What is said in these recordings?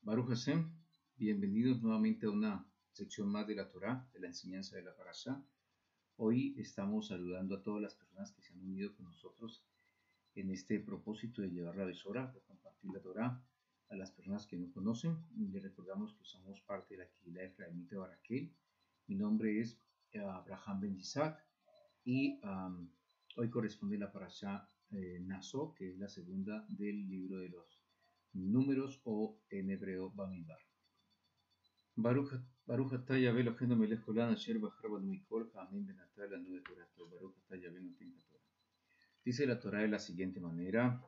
Baruch Hashem, bienvenidos nuevamente a una sección más de la Torá, de la enseñanza de la Parashá. Hoy estamos saludando a todas las personas que se han unido con nosotros en este propósito de llevar la Besora, de compartir la Torá a las personas que no conocen. Y les recordamos que somos parte de la Kehilá Efraimita de Baraquel. Mi nombre es Abraham Ben Isaac y hoy corresponde la Parashá Naso, que es la segunda del libro de los Números o en hebreo Bamidbar. Baruch atah Yahvé Eloheinu melech haolam asher bachar banu mikol ha'amim benatah lanu et torato. Baruch atah Yahvé noten haTorah. Dice la Torah de la siguiente manera: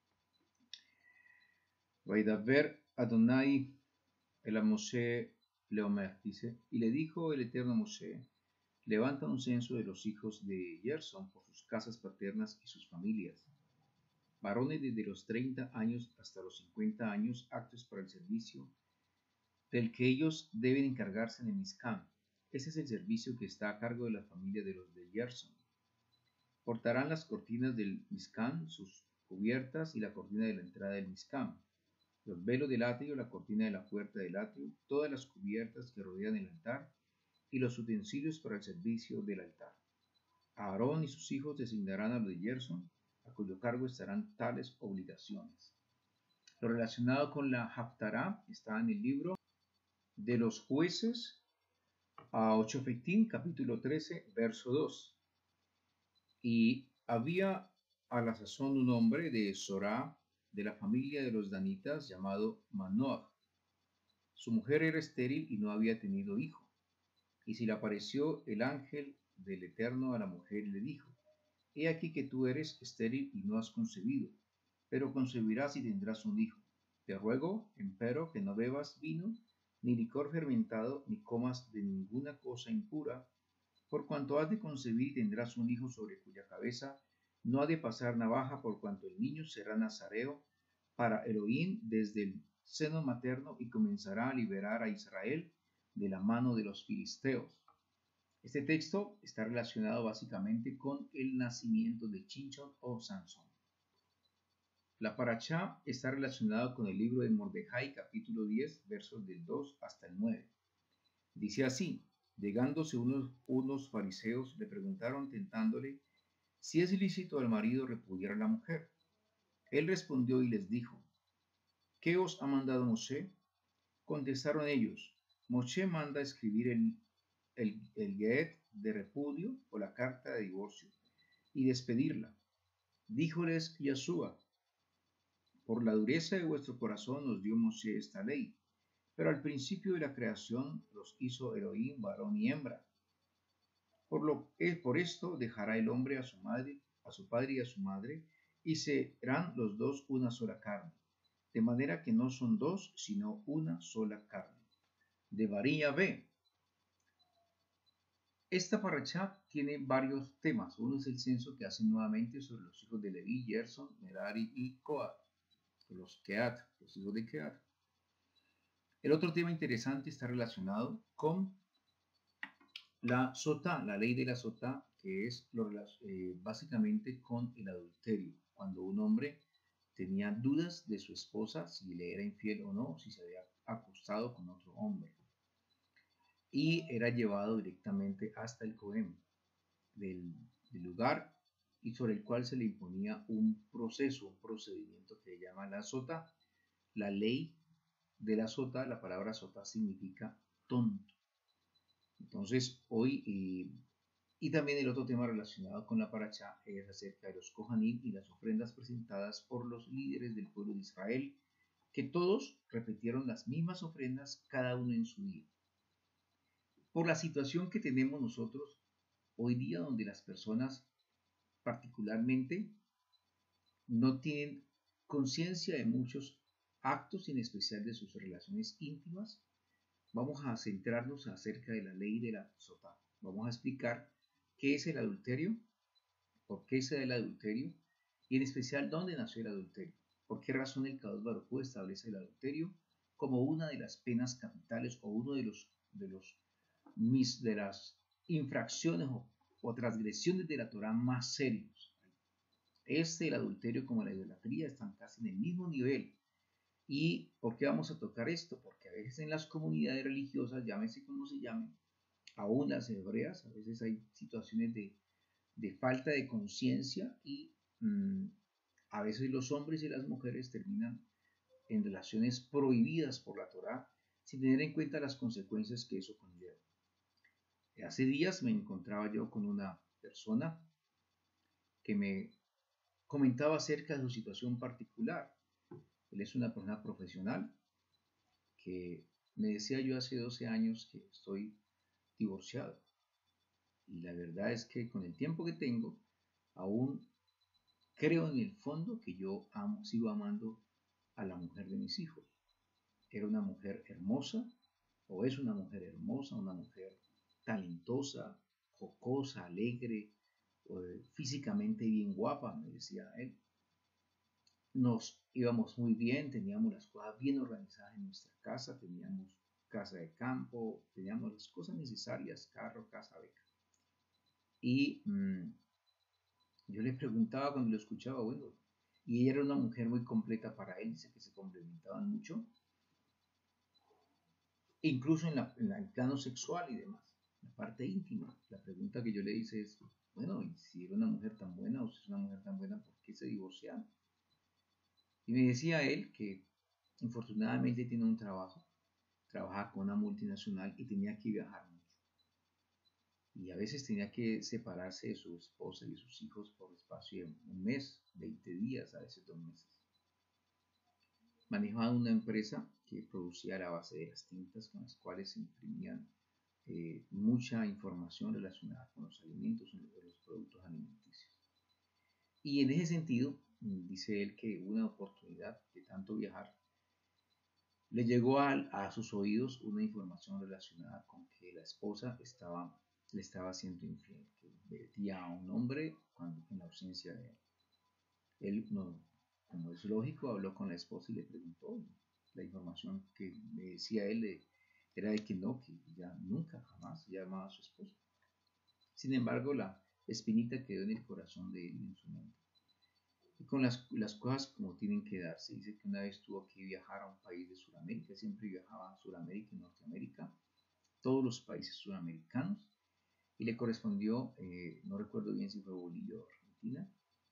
Vaidaber Adonai el a Moshe leomer, dice, y le dijo el eterno a Moshe: levanta un censo de los hijos de Gerson por sus casas paternas y sus familias, varones desde los 30 años hasta los 50 años, aptos para el servicio, del que ellos deben encargarse en el Mizkan. Ese es el servicio que está a cargo de la familia de los de Gerson. Portarán las cortinas del Mizkan, sus cubiertas y la cortina de la entrada del Mizkan, los velos del atrio, la cortina de la puerta del atrio, todas las cubiertas que rodean el altar y los utensilios para el servicio del altar. Aarón y sus hijos designarán a los de Gerson, a cuyo cargo estarán tales obligaciones. Lo relacionado con la Haftará está en el libro de los Jueces, a Ochofetín, capítulo 13, verso 2. Y había a la sazón un hombre de Sorá, de la familia de los danitas, llamado Manoah. Su mujer era estéril y no había tenido hijo. Y se le apareció el ángel del Eterno a la mujer y le dijo: he aquí que tú eres estéril y no has concebido, pero concebirás y tendrás un hijo. Te ruego, empero, que no bebas vino, ni licor fermentado, ni comas de ninguna cosa impura, por cuanto has de concebir y tendrás un hijo sobre cuya cabeza no ha de pasar navaja, por cuanto el niño será nazareo para Elohim desde el seno materno y comenzará a liberar a Israel de la mano de los filisteos. Este texto está relacionado básicamente con el nacimiento de Chinchón o Sansón. La Parashá está relacionada con el libro de Mordejai, capítulo 10, versos del 2 hasta el 9. Dice así: llegándose unos fariseos le preguntaron tentándole si es ilícito al marido repudiar a la mujer. Él respondió y les dijo: ¿qué os ha mandado Moshe? Contestaron ellos: Moshe manda escribir el get de repudio o la carta de divorcio y despedirla. Díjoles Yeshua: por la dureza de vuestro corazón os dio Moshe esta ley, pero al principio de la creación los hizo Elohim varón y hembra. Por esto dejará el hombre a su padre y a su madre, y serán los dos una sola carne, de manera que no son dos, sino una sola carne. De Varía B. Esta parashá tiene varios temas. Uno es el censo que hacen nuevamente sobre los hijos de Leví, Gerson, Merari y Coat, los Keat, los hijos de Keat. El otro tema interesante está relacionado con la sotá, la ley de la sotá, que es básicamente con el adulterio. Cuando un hombre tenía dudas de su esposa, si le era infiel o no, si se había acostado con otro hombre. Y era llevado directamente hasta el Cohen del lugar, y sobre el cual se le imponía un procedimiento que se llama la sotá. La ley de la sotá, la palabra sotá significa tonto. Entonces, hoy, y también el otro tema relacionado con la parashá es acerca de los Kohanim y las ofrendas presentadas por los líderes del pueblo de Israel, que todos repitieron las mismas ofrendas, cada uno en su día. Por la situación que tenemos nosotros hoy día, donde las personas particularmente no tienen conciencia de muchos actos, en especial de sus relaciones íntimas, vamos a centrarnos acerca de la ley de la sotá. Vamos a explicar qué es el adulterio, por qué se da el adulterio y en especial dónde nació el adulterio. Por qué razón el Kadosh Baruj Hu establece el adulterio como una de las penas capitales o uno de las infracciones o transgresiones de la Torah más serios. El adulterio como la idolatría están casi en el mismo nivel. ¿Y por qué vamos a tocar esto? Porque a veces en las comunidades religiosas, llámese como se llamen, aún las hebreas, a veces hay situaciones de falta de conciencia y a veces los hombres y las mujeres terminan en relaciones prohibidas por la Torá sin tener en cuenta las consecuencias que eso conlleva. Hace días me encontraba yo con una persona que me comentaba acerca de su situación particular. Él es una persona profesional que me decía yo hace 12 años que estoy divorciado. Y la verdad es que con el tiempo que tengo, aún creo en el fondo que yo sigo amando a la mujer de mis hijos. Era una mujer hermosa, o es una mujer hermosa, una mujer talentosa, jocosa, alegre, físicamente bien guapa, me decía él. Nos íbamos muy bien, teníamos las cosas bien organizadas en nuestra casa, teníamos casa de campo, teníamos las cosas necesarias, carro, casa, beca. Y yo le preguntaba cuando lo escuchaba, bueno, y ella era una mujer muy completa para él, dice que se complementaban mucho, incluso en el plano sexual y demás, la parte íntima. La pregunta que yo le hice es, bueno, y si era una mujer tan buena o si es una mujer tan buena, ¿por qué se divorciaron? Y me decía él que infortunadamente tiene un trabajo, trabajaba con una multinacional y tenía que viajar mucho. Y a veces tenía que separarse de su esposa y de sus hijos por espacio de un mes, 20 días, a veces 2 meses. Manejaba una empresa que producía la base de las tintas con las cuales se imprimían mucha información relacionada con los alimentos o los productos alimenticios. Y en ese sentido, dice él que una oportunidad de tanto viajar le llegó a sus oídos una información relacionada con que la esposa le estaba siendo infiel, que metía a un hombre en la ausencia de él. Él, no, como es lógico, habló con la esposa y le preguntó. La información que me decía él era de que no, que ya nunca, jamás llamaba a su esposa. Sin embargo, la espinita quedó en el corazón de él y en su mente. Y con las cosas como tienen que darse. Dice que una vez tuvo que viajar a un país de Sudamérica, siempre viajaba a Sudamérica y Norteamérica, todos los países sudamericanos, y le correspondió, no recuerdo bien si fue Bolivia o Argentina,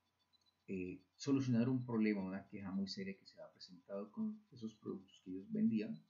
solucionar un problema, una queja muy seria que se había presentado con esos productos que ellos vendían,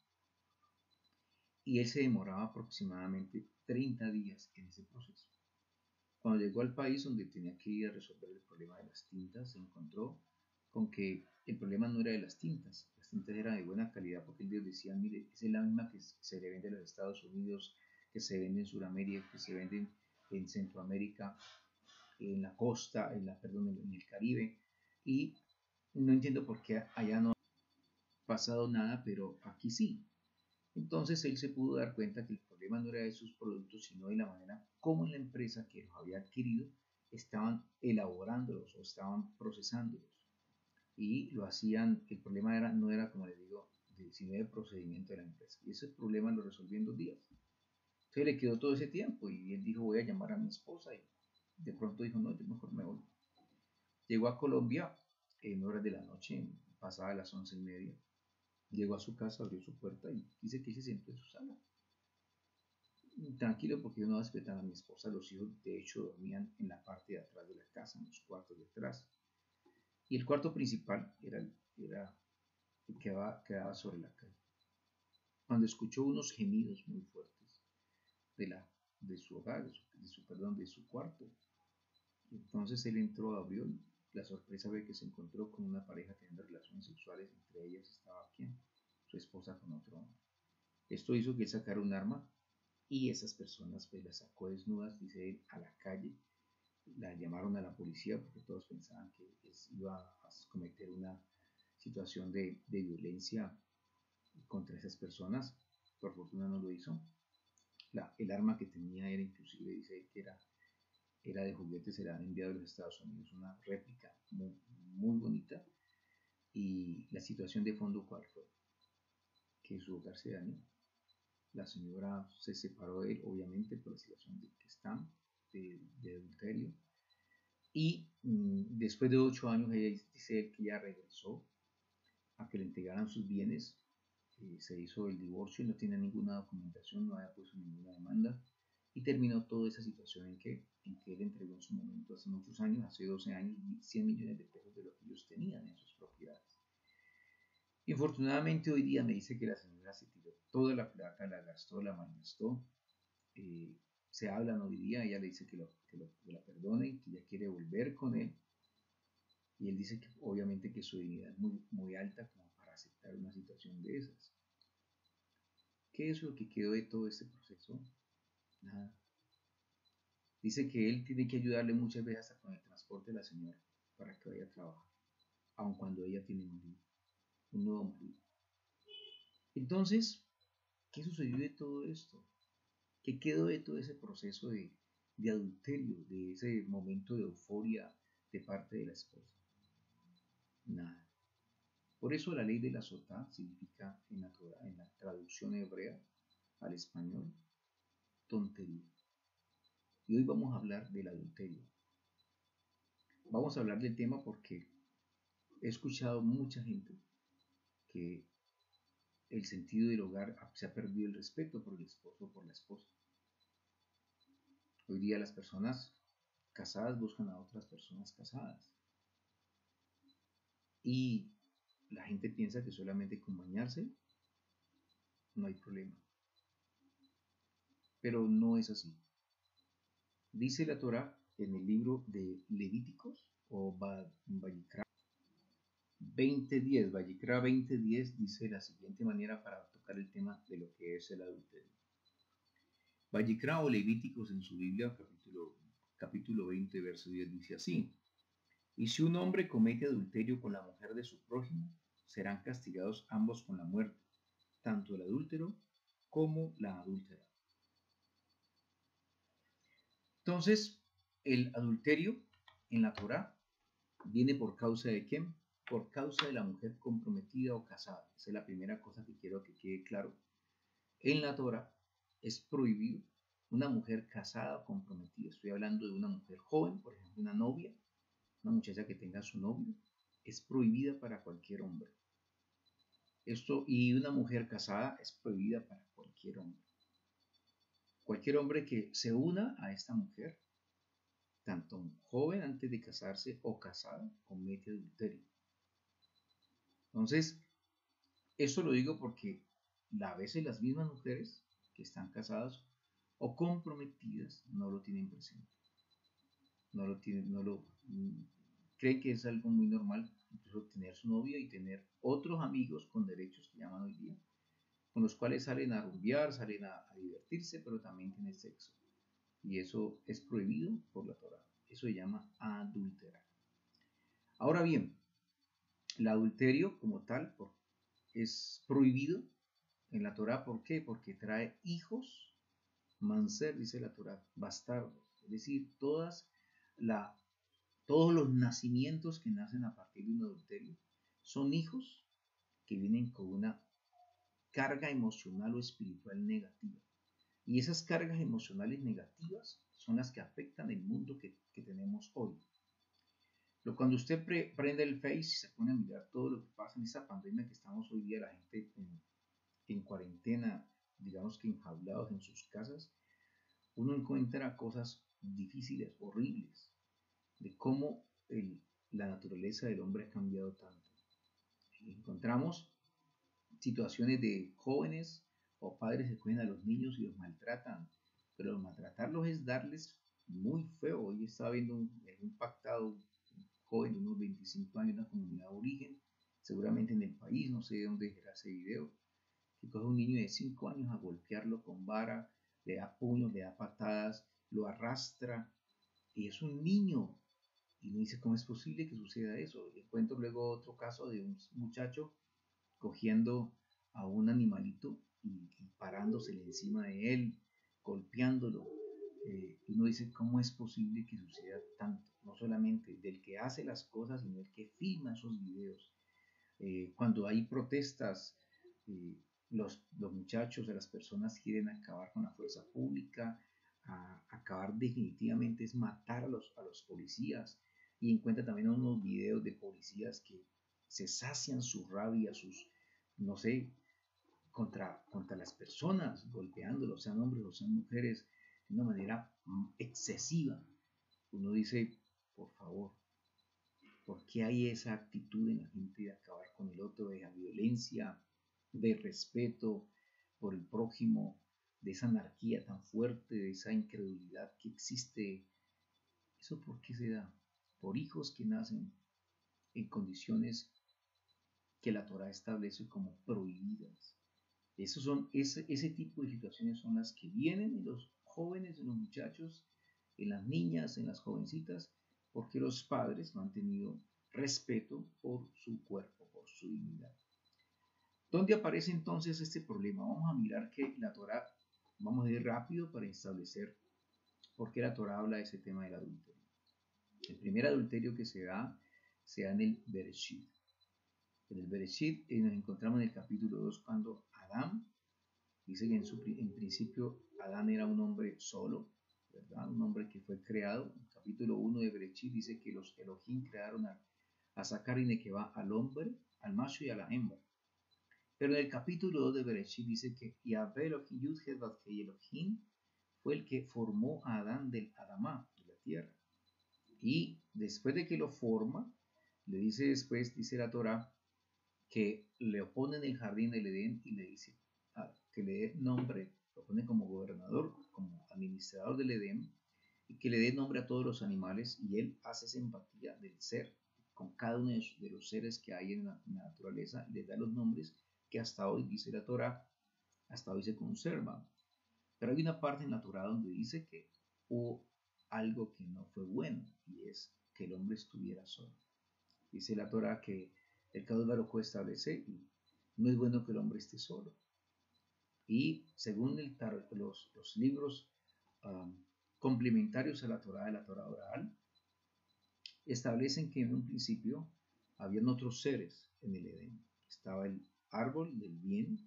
y él se demoraba aproximadamente 30 días en ese proceso. Cuando llegó al país donde tenía que ir a resolver el problema de las tintas, se encontró con que el problema no era de las tintas eran de buena calidad porque ellos decían, mire, esa es la misma que se le vende en los Estados Unidos, que se vende en Sudamérica, que se vende en Centroamérica, en la costa, perdón, en el Caribe, y no entiendo por qué allá no ha pasado nada, pero aquí sí. Entonces él se pudo dar cuenta que el problema no era de sus productos, sino de la manera como la empresa que los había adquirido estaban elaborándolos o estaban procesándolos. Y lo hacían, el problema no era como le digo, sino de procedimiento de la empresa. Y ese problema lo resolvió en 2 días. Entonces le quedó todo ese tiempo y él dijo, voy a llamar a mi esposa. Y de pronto dijo, no, yo mejor me voy. Llegó a Colombia en horas de la noche, pasada las 11:30. Llegó a su casa, abrió su puerta y dice que se sentó en su sala. Tranquilo porque yo no respetar a mi esposa. Los hijos de hecho dormían en la parte de atrás de la casa, en los cuartos de atrás. Y el cuarto principal quedaba sobre la calle. Cuando escuchó unos gemidos muy fuertes de su hogar, de su cuarto, entonces él entró, abrió y la sorpresa fue que se encontró con una pareja teniendo relaciones sexuales, entre ellas estaba quien, su esposa con otro hombre. Esto hizo que él sacara un arma y esas personas pues las sacó desnudas, dice él, a la calle. La llamaron a la policía porque todos pensaban que iba a cometer una situación de violencia contra esas personas. Por fortuna no lo hizo. El arma que tenía era inclusive, dice que era de juguete, se la han enviado a los Estados Unidos, una réplica muy, muy bonita. Y la situación de fondo, ¿cuál fue? Que su hogar se dañó. La señora se separó de él, obviamente, por la situación de que están, de adulterio. Y después de 8 años, ella dice que ya regresó a que le entregaran sus bienes. Se hizo el divorcio y no tiene ninguna documentación, no había puesto ninguna demanda. Y terminó toda esa situación en que él entregó en su momento, hace muchos años, hace 12 años, 100 millones de pesos de lo que ellos tenían en sus propiedades. Infortunadamente hoy día me dice que la señora se tiró toda la plata, la gastó, la malgastó. Eh, Se hablan hoy día, ella le dice que la perdone, que ella quiere volver con él. Y él dice que obviamente que su dignidad es muy, muy alta como para aceptar una situación de esas. ¿Qué es lo que quedó de todo este proceso? Nada. Dice que él tiene que ayudarle muchas veces hasta con el transporte de la señora para que vaya a trabajar, aun cuando ella tiene un nuevo marido. Entonces, ¿qué sucedió de todo esto? ¿Qué quedó de todo ese proceso de adulterio, de ese momento de euforia de parte de la esposa? Nada. Por eso la ley de la sotá significa en la traducción hebrea al español tontería. Y hoy vamos a hablar del adulterio. Vamos a hablar del tema porque he escuchado mucha gente que el sentido del hogar se ha perdido el respeto por el esposo o por la esposa. Hoy día las personas casadas buscan a otras personas casadas. Y la gente piensa que solamente con bañarse no hay problema. Pero no es así. Dice la Torá en el libro de Levíticos o Vayikra 20:10. Vayikra 20:10 dice de la siguiente manera para tocar el tema de lo que es el adulterio. Vayikra o Levíticos en su Biblia, capítulo 20, verso 10 dice así: y si un hombre comete adulterio con la mujer de su prójimo, serán castigados ambos con la muerte, tanto el adúltero como la adúltera. Entonces, el adulterio en la Torá viene por causa de quién? Por causa de la mujer comprometida o casada. Esa es la primera cosa que quiero que quede claro. En la Torá es prohibido una mujer casada o comprometida. Estoy hablando de una mujer joven, por ejemplo, una novia, una muchacha que tenga su novio, es prohibida para cualquier hombre. Esto, y una mujer casada es prohibida para cualquier hombre. Cualquier hombre que se una a esta mujer, tanto joven antes de casarse o casada, comete adulterio. Entonces, esto lo digo porque a veces las mismas mujeres que están casadas o comprometidas no lo tienen presente. No lo tienen, creen que es algo muy normal, incluso tener su novio y tener otros amigos con derechos que llaman hoy día, con los cuales salen a rumbear, salen a divertirse, pero también tienen sexo. Y eso es prohibido por la Torá. Eso se llama adulterar. Ahora bien, el adulterio como tal es prohibido en la Torá. ¿Por qué? Porque trae hijos, manser, dice la Torá, bastardos. Es decir, todos los nacimientos que nacen a partir de un adulterio son hijos que vienen con una carga emocional o espiritual negativa. Y esas cargas emocionales negativas son las que afectan el mundo que tenemos hoy. Pero cuando usted prende el Face y se pone a mirar todo lo que pasa en esta pandemia que estamos hoy día, la gente en cuarentena, digamos que enjaulados en sus casas, uno encuentra cosas difíciles, horribles, de cómo la naturaleza del hombre ha cambiado tanto. Encontramos situaciones de jóvenes o padres que cogen a los niños y los maltratan, pero maltratarlos es darles muy feo. Hoy estaba viendo un impactado joven de unos 25 años de una comunidad de origen, seguramente en el país, no sé de dónde era ese video, que coge a un niño de 5 años a golpearlo con vara, le da puños, le da patadas, lo arrastra, y es un niño. Y me dice, ¿cómo es posible que suceda eso? Y encuentro luego otro caso de un muchacho cogiendo a un animalito y parándosele encima de él, golpeándolo. Uno dice, ¿cómo es posible que suceda tanto? No solamente del que hace las cosas, sino el que filma esos videos. Cuando hay protestas, los muchachos, las personas quieren acabar con la fuerza pública, acabar definitivamente es matar a los policías. Y encuentra también unos videos de policías que se sacian su rabia, sus, no sé, contra las personas, golpeándolos, sean hombres o sean mujeres, de una manera excesiva. Uno dice, por favor, ¿por qué hay esa actitud en la gente de acabar con el otro, de la violencia, de respeto por el prójimo, de esa anarquía tan fuerte, de esa incredulidad que existe? ¿Eso por qué se da? Por hijos que nacen en condiciones que la Torah establece como prohibidas. Ese tipo de situaciones son las que vienen en los jóvenes, en los muchachos, en las niñas, en las jovencitas, porque los padres no han tenido respeto por su cuerpo, por su dignidad. ¿Dónde aparece entonces este problema? Vamos a mirar que la Torah, vamos a ir rápido para establecer por qué la Torah habla de ese tema del adulterio. El primer adulterio que se da en el Bereshit. En el Bereshit nos encontramos en el capítulo 2 cuando Adán, dice que en principio Adán era un hombre solo, ¿verdad? Un hombre que fue creado. En el capítulo 1 de Bereshit dice que los Elohim crearon a Sacar y Nequevá, al hombre, al macho y a la hembra. Pero en el capítulo 2 de Bereshit dice que Yahvé Elohim Yud-Heh Vav-Hei Elohim fue el que formó a Adán del Adamá, de la tierra. Y después de que lo forma, le dice después, dice la Torah, que le pone en el jardín del Edén y le dice que le dé nombre, lo pone como gobernador, como administrador del Edén, y que le dé nombre a todos los animales, y él hace esa empatía del ser con cada uno de los seres que hay en la naturaleza, les da los nombres que hasta hoy, dice la Torah, hasta hoy se conservan. Pero hay una parte en la Torah donde dice que hubo algo que no fue bueno, y es que el hombre estuviera solo. Dice la Torah que el Kadosh Baruj Hu establece y no es bueno que el hombre esté solo. Y según los libros complementarios a la Torah, de la Torah oral, establecen que en un principio habían otros seres en el Edén. Estaba el árbol del bien,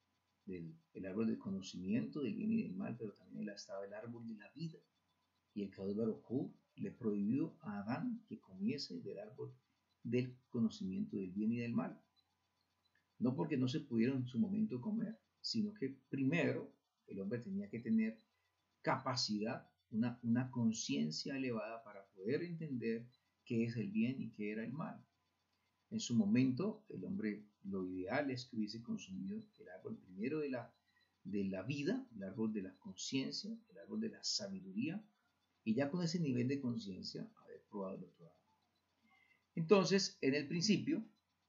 el árbol del conocimiento del bien y del mal, pero también estaba el árbol de la vida. Y el Kadosh Baruj Hu le prohibió a Adán que comiese del árbol del conocimiento del bien y del mal. No porque no se pudiera en su momento comer, sino que primero el hombre tenía que tener capacidad, una conciencia elevada para poder entender qué es el bien y qué era el mal. En su momento, el hombre, lo ideal es que hubiese consumido el árbol primero de la vida, el árbol de la conciencia, el árbol de la sabiduría, y ya con ese nivel de conciencia haber probado el otro árbol. Entonces, en el principio,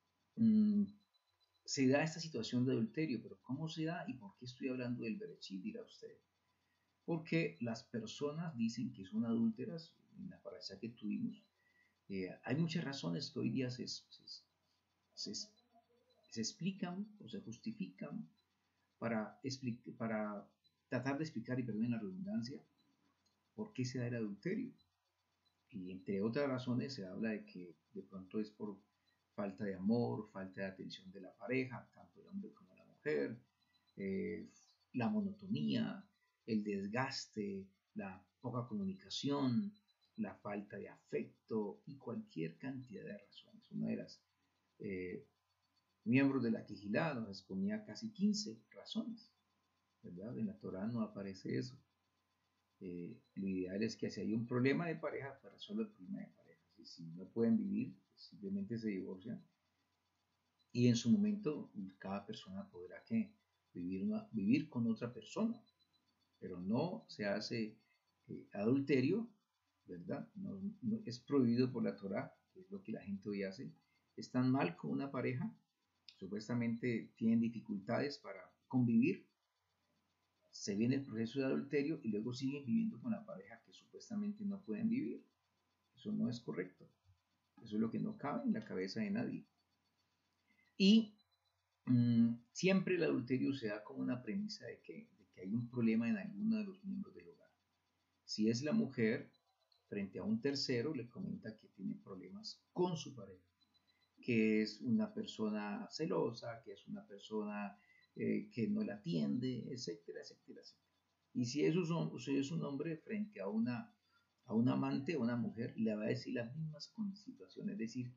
se da esta situación de adulterio, pero ¿cómo se da y por qué estoy hablando del Bereshit? Dirá usted. Porque las personas dicen que son adúlteras, en la parasha que tuvimos. Hay muchas razones que hoy día se explican o se justifican para tratar de explicar, y perdonen la redundancia, por qué se da el adulterio. Y entre otras razones se habla de que de pronto es por falta de amor, falta de atención de la pareja, tanto el hombre como la mujer, la monotonía, el desgaste, la poca comunicación, la falta de afecto y cualquier cantidad de razones. Una de las miembros de la Quejilá nos exponía casi 15 razones, ¿verdad? En la Torah no aparece eso. Lo ideal es que si hay un problema de pareja, pues resuelva el problema de pareja. Si no pueden vivir, pues simplemente se divorcian. Y en su momento, cada persona podrá vivir con otra persona, pero no se hace adulterio, ¿verdad? No es prohibido por la Torah, que es lo que la gente hoy hace. Están mal con una pareja, supuestamente tienen dificultades para convivir, se viene el proceso de adulterio y luego siguen viviendo con la pareja que supuestamente no pueden vivir. Eso no es correcto. Eso es lo que no cabe en la cabeza de nadie. Y siempre el adulterio se da como una premisa de que hay un problema en alguno de los miembros del hogar. Si es la mujer, frente a un tercero, le comenta que tiene problemas con su pareja, que es una persona celosa, que es una persona que no la atiende, etcétera, etcétera, etcétera. Y si es un hombre frente a un amante o una mujer, le va a decir las mismas situaciones, es decir,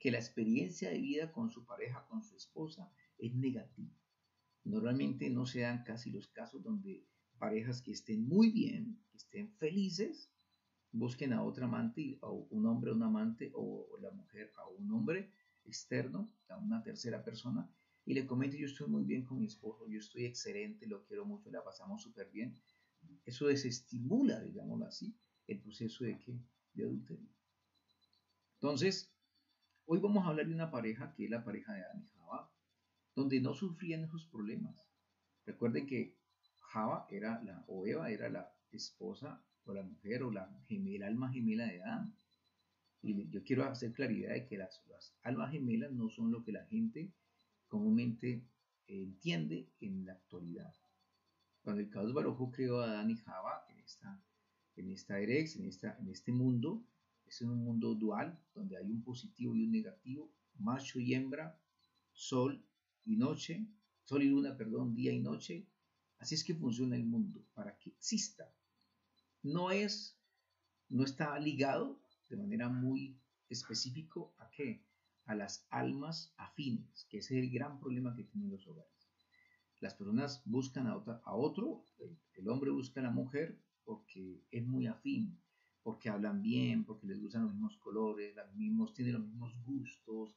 que la experiencia de vida con su pareja, con su esposa, es negativa. Normalmente no se dan casi los casos donde parejas que estén muy bien, que estén felices, busquen a otra amante, o un hombre a un amante, o la mujer a un hombre externo, a una tercera persona, y le comento: yo estoy muy bien con mi esposo, yo estoy excelente, lo quiero mucho, la pasamos súper bien. Eso desestimula, digámoslo así, el proceso de adulterio. Entonces, hoy vamos a hablar de una pareja que es la pareja de Adán y Java, donde no sufrían esos problemas. Recuerden que Java era o Eva era la esposa o la mujer o la gemela, alma gemela de Adán. Y yo quiero hacer claridad de que las almas gemelas no son lo que la gente comúnmente entiende en la actualidad. Cuando el Kadosh Baruj Hu creó a Adán y Java en esta Erex, en este mundo, es un mundo dual, donde hay un positivo y un negativo, macho y hembra, sol y noche, sol y luna, perdón, día y noche. Así es que funciona el mundo, para que exista. No está ligado de manera muy específico a qué, a las almas afines, que ese es el gran problema que tienen los hogares. Las personas buscan a otro, el hombre busca a la mujer porque es muy afín, porque hablan bien, porque les gustan los mismos colores, tienen los mismos gustos,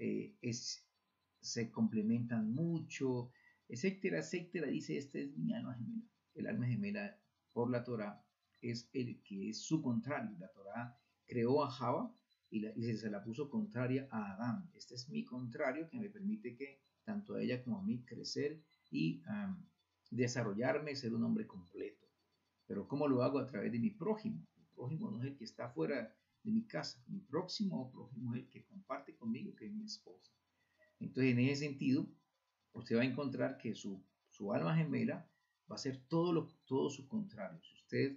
se complementan mucho, etcétera, etcétera. Dice: esta es mi alma gemela. El alma gemela por la Torah es el que es su contrario. La Torah creó a Java y se la puso contraria a Adán. Este es mi contrario, que me permite que tanto a ella como a mí crecer y desarrollarme, ser un hombre completo. Pero ¿cómo lo hago? A través de mi prójimo. Mi prójimo no es el que está fuera de mi casa. Mi próximo prójimo es el que comparte conmigo, que es mi esposa. Entonces, en ese sentido, usted va a encontrar que su alma gemela va a ser todo su contrario. Si usted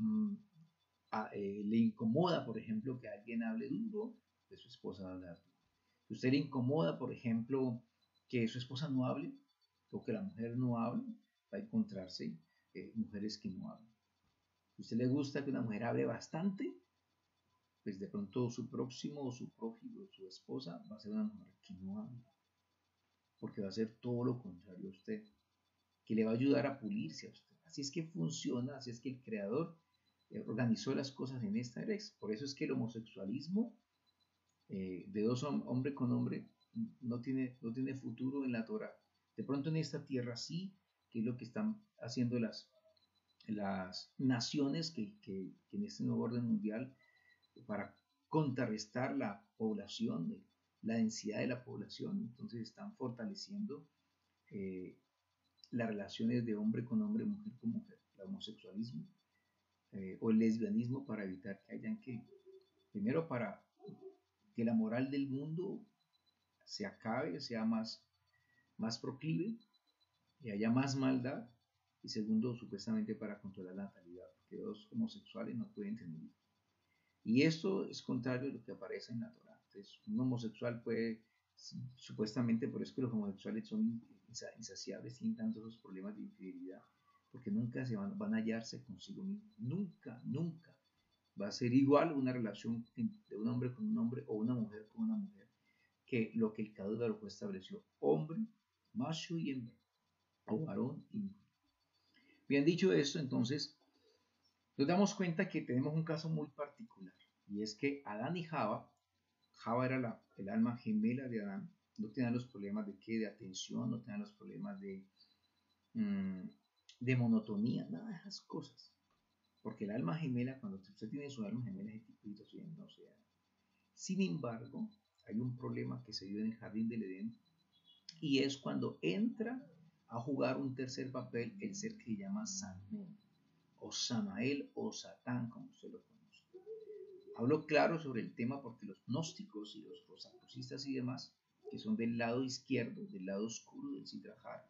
le incomoda, por ejemplo, que alguien hable duro, de su esposa va a hablar duro. Si usted le incomoda, por ejemplo, que su esposa no hable, o que la mujer no hable, va a encontrarse mujeres que no hablan. Si a usted le gusta que una mujer hable bastante, pues de pronto su próximo o su prójimo, su esposa, va a ser una mujer que no hable, porque va a ser todo lo contrario a usted, que le va a ayudar a pulirse a usted. Así es que funciona, así es que el creador organizó las cosas en esta ex. Por eso es que el homosexualismo de hombre con hombre no tiene futuro en la Torah. De pronto en esta tierra sí, que es lo que están haciendo las naciones que en este nuevo orden mundial, para contrarrestar la población, la densidad de la población. Entonces están fortaleciendo eh, las relaciones de hombre con hombre, mujer con mujer, el homosexualismo o el lesbianismo, para evitar que hayan primero, para que la moral del mundo se acabe, sea más proclive y haya más maldad, y segundo, supuestamente para controlar la natalidad, porque dos homosexuales no pueden tener hijos. Y esto es contrario a lo que aparece en la Torah. Entonces, un homosexual puede, supuestamente, por eso que los homosexuales son insaciables, tienen tantos esos problemas de infidelidad, porque nunca van a hallarse consigo mismos. Nunca, nunca va a ser igual una relación de un hombre con un hombre o una mujer con una mujer que lo que el Kadosh Baruj Hu estableció: hombre, macho y hembra, o varón y mujer. Bien dicho esto, entonces nos damos cuenta que tenemos un caso muy particular, y es que Adán y Java era el alma gemela de Adán, no tenían los problemas de atención, no tenían los problemas mm, de monotonía, nada de esas cosas. Porque el alma gemela, cuando usted tiene su alma gemela, ese tipo de situaciones no se dan. Sin embargo, hay un problema que se dio en el jardín del Edén, y es cuando entra a jugar un tercer papel el ser que se llama Samén, o Samael, o Satán, como usted lo conoce. Hablo claro sobre el tema porque los gnósticos y los rosacrucistas y demás, que son del lado izquierdo, del lado oscuro del Sidrahar,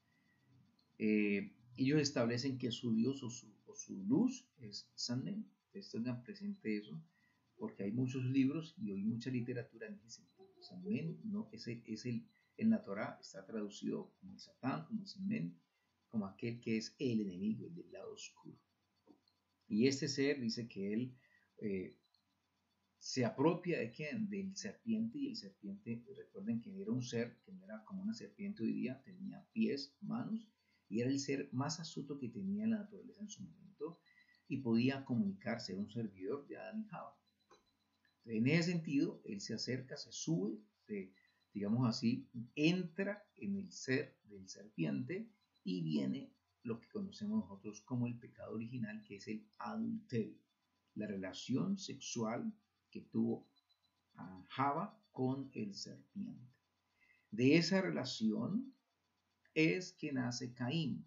ellos establecen que su Dios o su luz es Samén. Ustedes tengan presente eso, porque hay muchos libros y hay mucha literatura en ese sentido. Samén no, en la Torah está traducido como el Satán, como el Samén, como aquel que es el enemigo, el del lado oscuro. Y este ser dice que él se apropia de quién, del serpiente, y el serpiente, recuerden que era un ser que no era como una serpiente hoy día, tenía pies, manos, y era el ser más astuto que tenía la naturaleza en su momento, y podía comunicarse, era un servidor de Adán y Java. En ese sentido, él se acerca, se sube, digamos así, entra en el ser del serpiente y viene lo que conocemos nosotros como el pecado original, que es el adulterio, la relación sexual que tuvo Java con el serpiente. De esa relación es que nace Caín.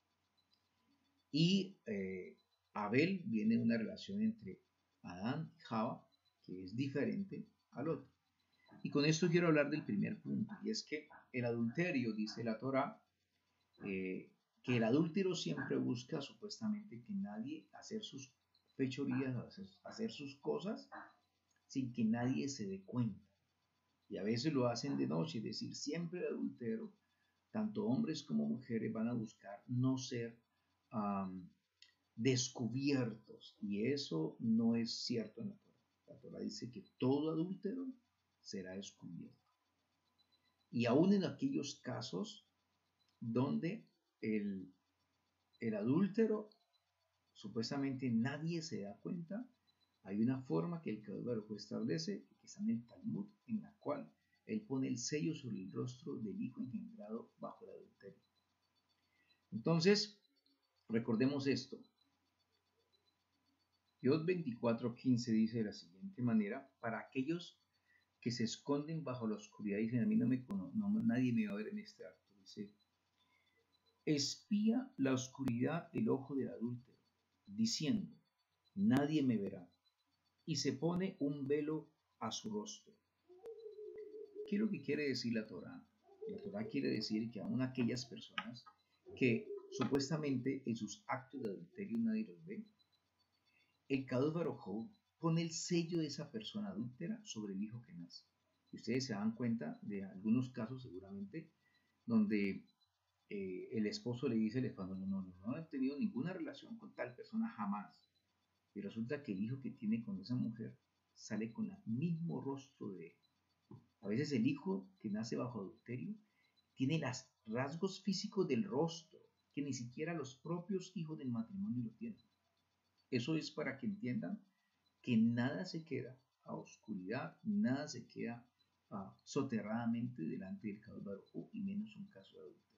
Y Abel viene de una relación entre Adán y Java, que es diferente al otro. Y con esto quiero hablar del primer punto, y es que el adulterio, dice la Torá, que el adúltero siempre busca supuestamente que nadie hacer sus fechorías, hacer sus cosas sin que nadie se dé cuenta. Y a veces lo hacen de noche, es decir, siempre el adultero, tanto hombres como mujeres, van a buscar no ser descubiertos, y eso no es cierto en la Torá. La Torá dice que todo adúltero será descubierto. Y aún en aquellos casos donde el adúltero supuestamente nadie se da cuenta, hay una forma que el Kadosh Baruj Hu establece, que está en el Talmud, en la cual él pone el sello sobre el rostro del hijo engendrado bajo el adulterio. Entonces, recordemos esto. Dios 24:15 dice de la siguiente manera: para aquellos que se esconden bajo la oscuridad, dicen, a mí nadie me va a ver en este acto. Dice, espía la oscuridad el ojo del adúltero, diciendo, nadie me verá, y se pone un velo a su rostro. ¿Qué es lo que quiere decir la Torá? La Torá quiere decir que aún aquellas personas que supuestamente en sus actos de adulterio nadie los ve, el Kadosh Baruj Hu pone el sello de esa persona adúltera sobre el hijo que nace. Y ustedes se dan cuenta de algunos casos seguramente donde el esposo le dice al esposo, no he tenido ninguna relación con tal persona jamás. Y resulta que el hijo que tiene con esa mujer sale con el mismo rostro de él. A veces el hijo que nace bajo adulterio tiene los rasgos físicos del rostro que ni siquiera los propios hijos del matrimonio lo tienen. Eso es para que entiendan que nada se queda a oscuridad, nada se queda soterradamente delante del Kadosh Baruj Hu, y menos un caso de adulterio.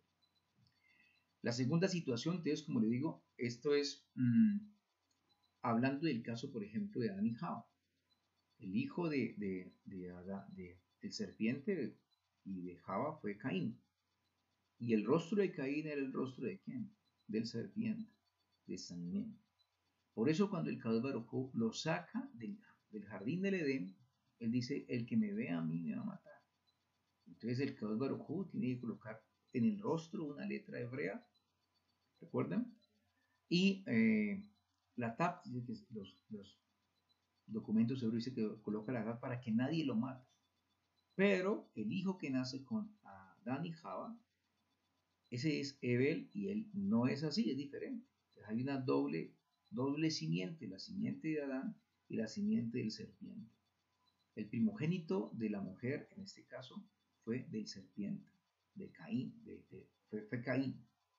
La segunda situación, entonces, como le digo, esto es hablando del caso, por ejemplo, de Adán y Java. El hijo del serpiente y de Java fue Caín. Y el rostro de Caín era el rostro de ¿quién? Del serpiente, de Sanmén. Por eso cuando el Kadosh Baruj Hu lo saca del jardín del Edén, él dice, el que me ve a mí me va a matar. Entonces el Kadosh Baruj Hu tiene que colocar en el rostro una letra hebrea, ¿recuerdan? Y la TAP, dice que los documentos hebreos dice que coloca la TAP para que nadie lo mate. Pero el hijo que nace con Adán y Java, ese es Ebel, y él no es así, es diferente. Entonces hay una doble simiente, la simiente de Adán y la simiente del serpiente. El primogénito de la mujer, en este caso, fue del serpiente, de Caín, fue Caín.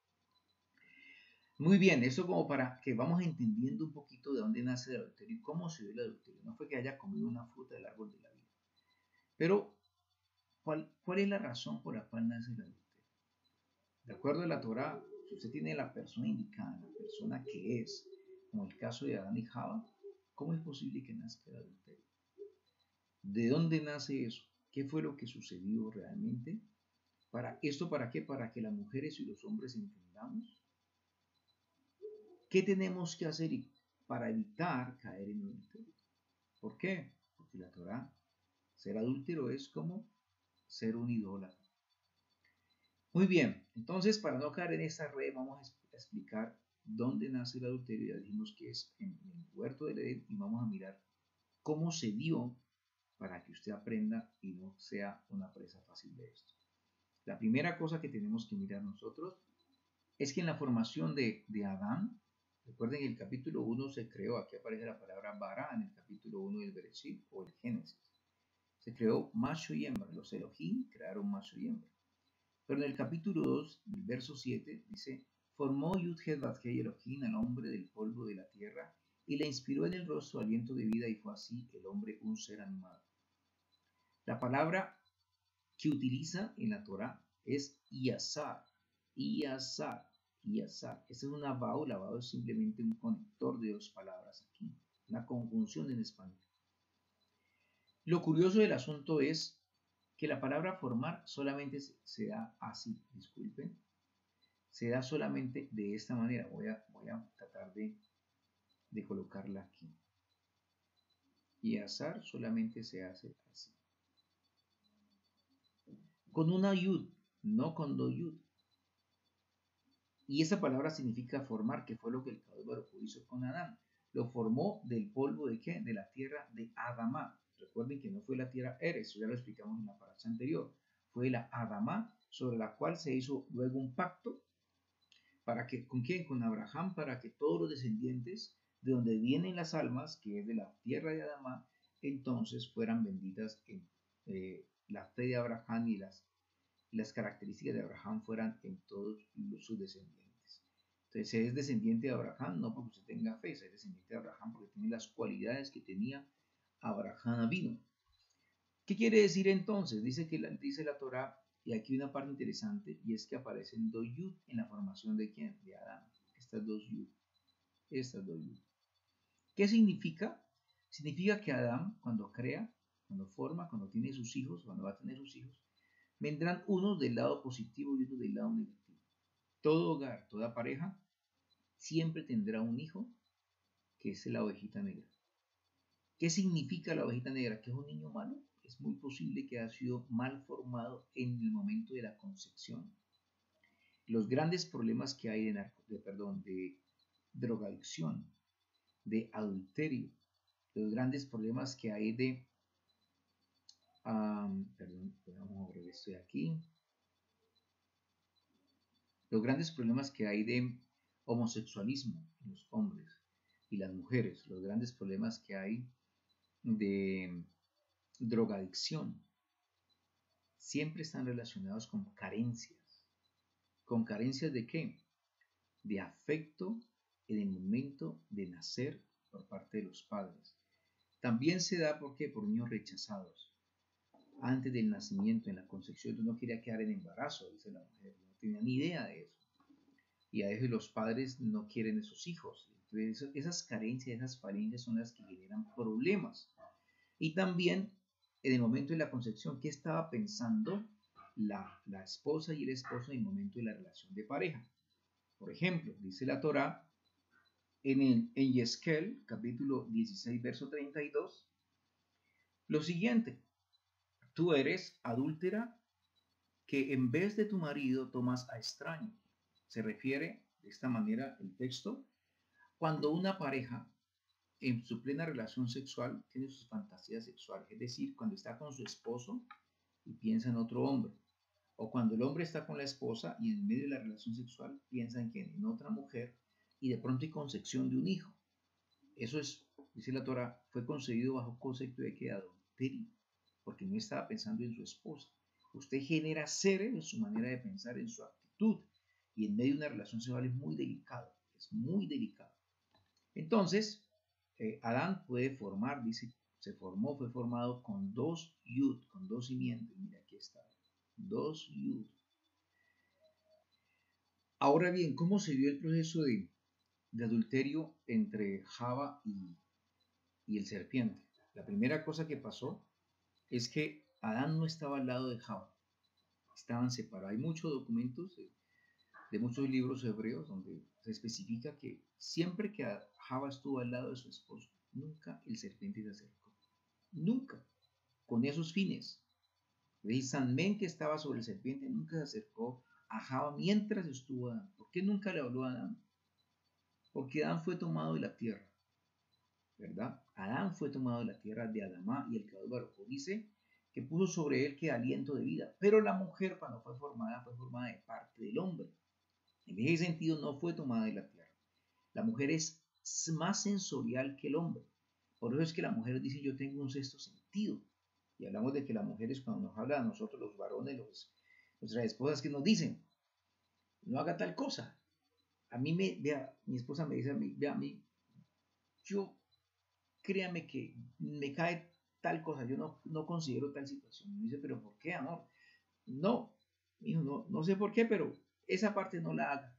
Muy bien, eso como para que vamos entendiendo un poquito de dónde nace el adulterio y cómo se dio el adulterio. No fue que haya comido una fruta del árbol de la vida. Pero, ¿cuál es la razón por la cual nace el adulterio? De acuerdo a la Torá, si usted tiene la persona indicada, la persona que es, como el caso de Adán y Java, ¿cómo es posible que nazca el adulterio? ¿De dónde nace eso? ¿Qué fue lo que sucedió realmente? ¿Para qué? Para que las mujeres y los hombres entendamos qué tenemos que hacer para evitar caer en adulterio. ¿Por qué? Porque la Torá, ser adúltero es como ser un idólatra. Muy bien, entonces para no caer en esta red vamos a explicar dónde nace el adulterio. Ya dijimos que es en el huerto del Edén, y vamos a mirar cómo se dio para que usted aprenda y no sea una presa fácil de esto. La primera cosa que tenemos que mirar nosotros es que en la formación de Adán, Recuerden que el capítulo 1 se creó, aquí aparece la palabra bara en el capítulo 1 del Bereshit o el Génesis. Se creó macho y hembra, los Elohim crearon macho y hembra. Pero en el capítulo 2, el verso 7, dice, formó Yud-Heh Vav-Heh Elohim al hombre del polvo de la tierra y le inspiró en el rostro aliento de vida y fue así el hombre un ser animado. La palabra que utiliza en la Torah es Iyazar, Iyazar, Iyazar. Esta es una vau, la vau es simplemente un conector de dos palabras aquí, una conjunción en español. Lo curioso del asunto es que la palabra formar solamente se da así, disculpen, se da solamente de esta manera. Voy a tratar de colocarla aquí. Y azar solamente se hace así. Con una yud, no con dos yud. Y esa palabra significa formar, que fue lo que el Kadosh Baruj Hu hizo con Adán. Lo formó del polvo de ¿qué? De la tierra de Adamá. Recuerden que no fue la tierra Eres, ya lo explicamos en la paracha anterior. Fue la Adamá sobre la cual se hizo luego un pacto. ¿Para que, ¿con quién? Con Abraham, para que todos los descendientes de donde vienen las almas, que es de la tierra de Adamá, entonces fueran benditas en la fe de Abraham y las características de Abraham fueran en todos sus descendientes. Entonces, se es descendiente de Abraham no porque usted tenga fe, se es descendiente de Abraham porque tiene las cualidades que tenía Abraham Avinu. ¿Qué quiere decir entonces? Dice la Torah, y aquí una parte interesante, y es que aparecen dos yud en la formación de quién? De Adán. Estas dos yud. Estas dos yud. ¿Qué significa? Significa que Adán, cuando crea, cuando forma, cuando tiene sus hijos, cuando va a tener sus hijos, vendrán unos del lado positivo y otros del lado negativo. Todo hogar, toda pareja, siempre tendrá un hijo que es la ovejita negra. ¿Qué significa la ovejita negra? ¿Que es un niño malo? Es muy posible que haya sido mal formado en el momento de la concepción. Los grandes problemas que hay de drogadicción, de adulterio, los grandes problemas que hay vamos a ver esto de aquí. Los grandes problemas que hay de homosexualismo en los hombres y las mujeres, los grandes problemas que hay de drogadicción, siempre están relacionados con carencias. ¿Con carencias de qué? De afecto en el momento de nacer por parte de los padres. También se da por niños rechazados. Antes del nacimiento, en la concepción, no quería quedar en embarazo, dice la mujer, no tenía ni idea de eso. Y a veces los padres no quieren esos hijos. Entonces, esas carencias, esas falencias son las que generan problemas. Y también en el momento de la concepción, ¿qué estaba pensando la esposa y el esposo en el momento de la relación de pareja? Por ejemplo, dice la Torá en Yesquel, capítulo 16, verso 32, lo siguiente: tú eres adúltera que en vez de tu marido tomas a extraño. Se refiere de esta manera el texto cuando una pareja en su plena relación sexual tiene sus fantasías sexuales, es decir, cuando está con su esposo y piensa en otro hombre, o cuando el hombre está con la esposa y en medio de la relación sexual piensa en otra mujer y de pronto hay concepción de un hijo. Eso es, dice la Torah, fue concebido bajo concepto de que adulterio, porque no estaba pensando en su esposa. Usted genera seres en su manera de pensar, en su actitud, y en medio de una relación sexual es muy delicado, es muy delicado. Entonces, Adán puede formar, dice, fue formado con dos yud, con dos simientes. Mira, aquí está, dos yud. Ahora bien, ¿cómo se dio el proceso de adulterio entre Java y el serpiente? La primera cosa que pasó es que Adán no estaba al lado de Java, estaban separados. Hay muchos documentos de muchos libros hebreos donde se especifica que siempre que Java estuvo al lado de su esposo, nunca el serpiente se acercó. Nunca, con esos fines. Men que estaba sobre el serpiente nunca se acercó a Java mientras estuvo Adán. ¿Por qué nunca le habló a Adán? Porque Adán fue tomado de la tierra, ¿verdad? Adán fue tomado de la tierra de Adamá y el Kadosh Baruj Hu dice que puso sobre él que aliento de vida. Pero la mujer cuando fue formada de parte del hombre. En ese sentido no fue tomada de la tierra. La mujer es más sensorial que el hombre. Por eso es que la mujer dice yo tengo un sexto sentido. Y hablamos de que las mujeres cuando nos hablan a nosotros, los varones, nuestras esposas que nos dicen, no haga tal cosa. A mí vea, mi esposa me dice a mí, vea a mí, yo créame que me cae tal cosa, yo no considero tal situación. Me dice, pero ¿por qué, amor? No, hijo, no sé por qué, pero esa parte no la haga.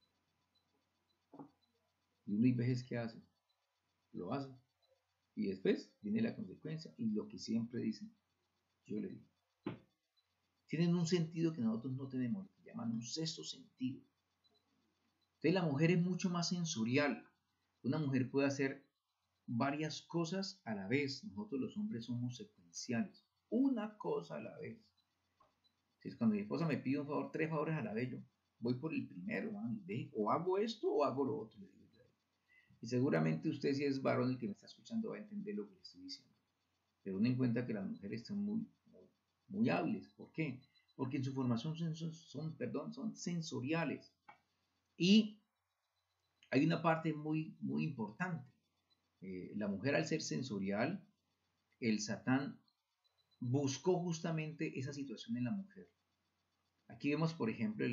Y uno hay veces que hace, lo hace. Y después viene la consecuencia. Y lo que siempre dicen, yo le digo. Tienen un sentido que nosotros no tenemos, lo que llaman un sexto sentido. Entonces la mujer es mucho más sensorial. Una mujer puede hacer varias cosas a la vez. Nosotros los hombres somos secuenciales. Una cosa a la vez. Si es cuando mi esposa me pide un favor, 3 favores a la vez, yo voy por el primero, ¿no? O hago esto o hago lo otro. Y seguramente usted, si es varón el que me está escuchando, va a entender lo que le estoy diciendo. Pero uno en cuenta que las mujeres son muy hábiles. ¿Por qué? Porque en su formación son sensoriales. Y hay una parte muy importante. La mujer, al ser sensorial, el Satán buscó justamente esa situación en la mujer. Aquí vemos, por ejemplo,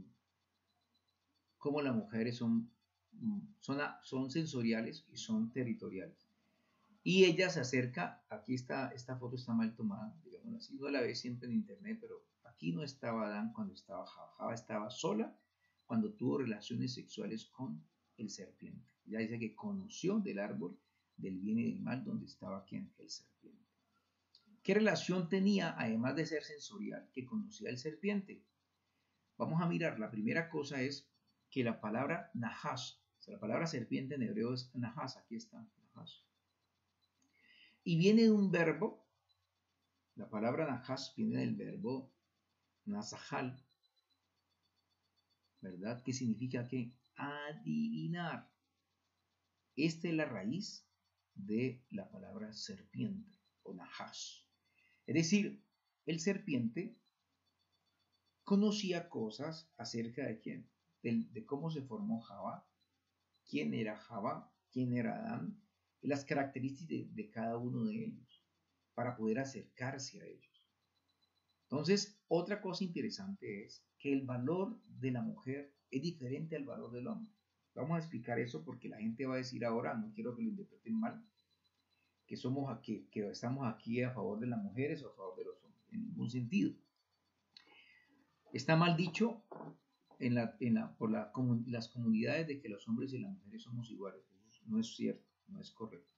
cómo las mujeres son sensoriales y son territoriales. Y ella se acerca, aquí esta foto está mal tomada, digamos así, no la ves siempre en internet, pero aquí no estaba Adán cuando estaba Java. Java estaba sola cuando tuvo relaciones sexuales con el serpiente. Ya dice que conoció del árbol del bien y del mal donde estaba quien, el serpiente. ¿Qué relación tenía, además de ser sensorial, que conocía el serpiente? Vamos a mirar, la primera cosa es que la palabra nahash, o sea, la palabra serpiente en hebreo es nahash, aquí está, nahash. Y viene de un verbo, la palabra nahash viene del verbo nasahal, ¿verdad? Que significa que adivinar. Esta es la raíz de la palabra serpiente o nahash. Es decir, el serpiente conocía cosas acerca de quién, de cómo se formó Java, quién era Java, quién era Adán, y las características de cada uno de ellos, para poder acercarse a ellos. Entonces, otra cosa interesante es que el valor de la mujer es diferente al valor del hombre. Vamos a explicar eso porque la gente va a decir ahora, no quiero que lo interpreten mal, que estamos aquí a favor de las mujeres o a favor de los hombres, en ningún sentido. Está mal dicho por las comunidades de que los hombres y las mujeres somos iguales. Eso no es cierto, no es correcto.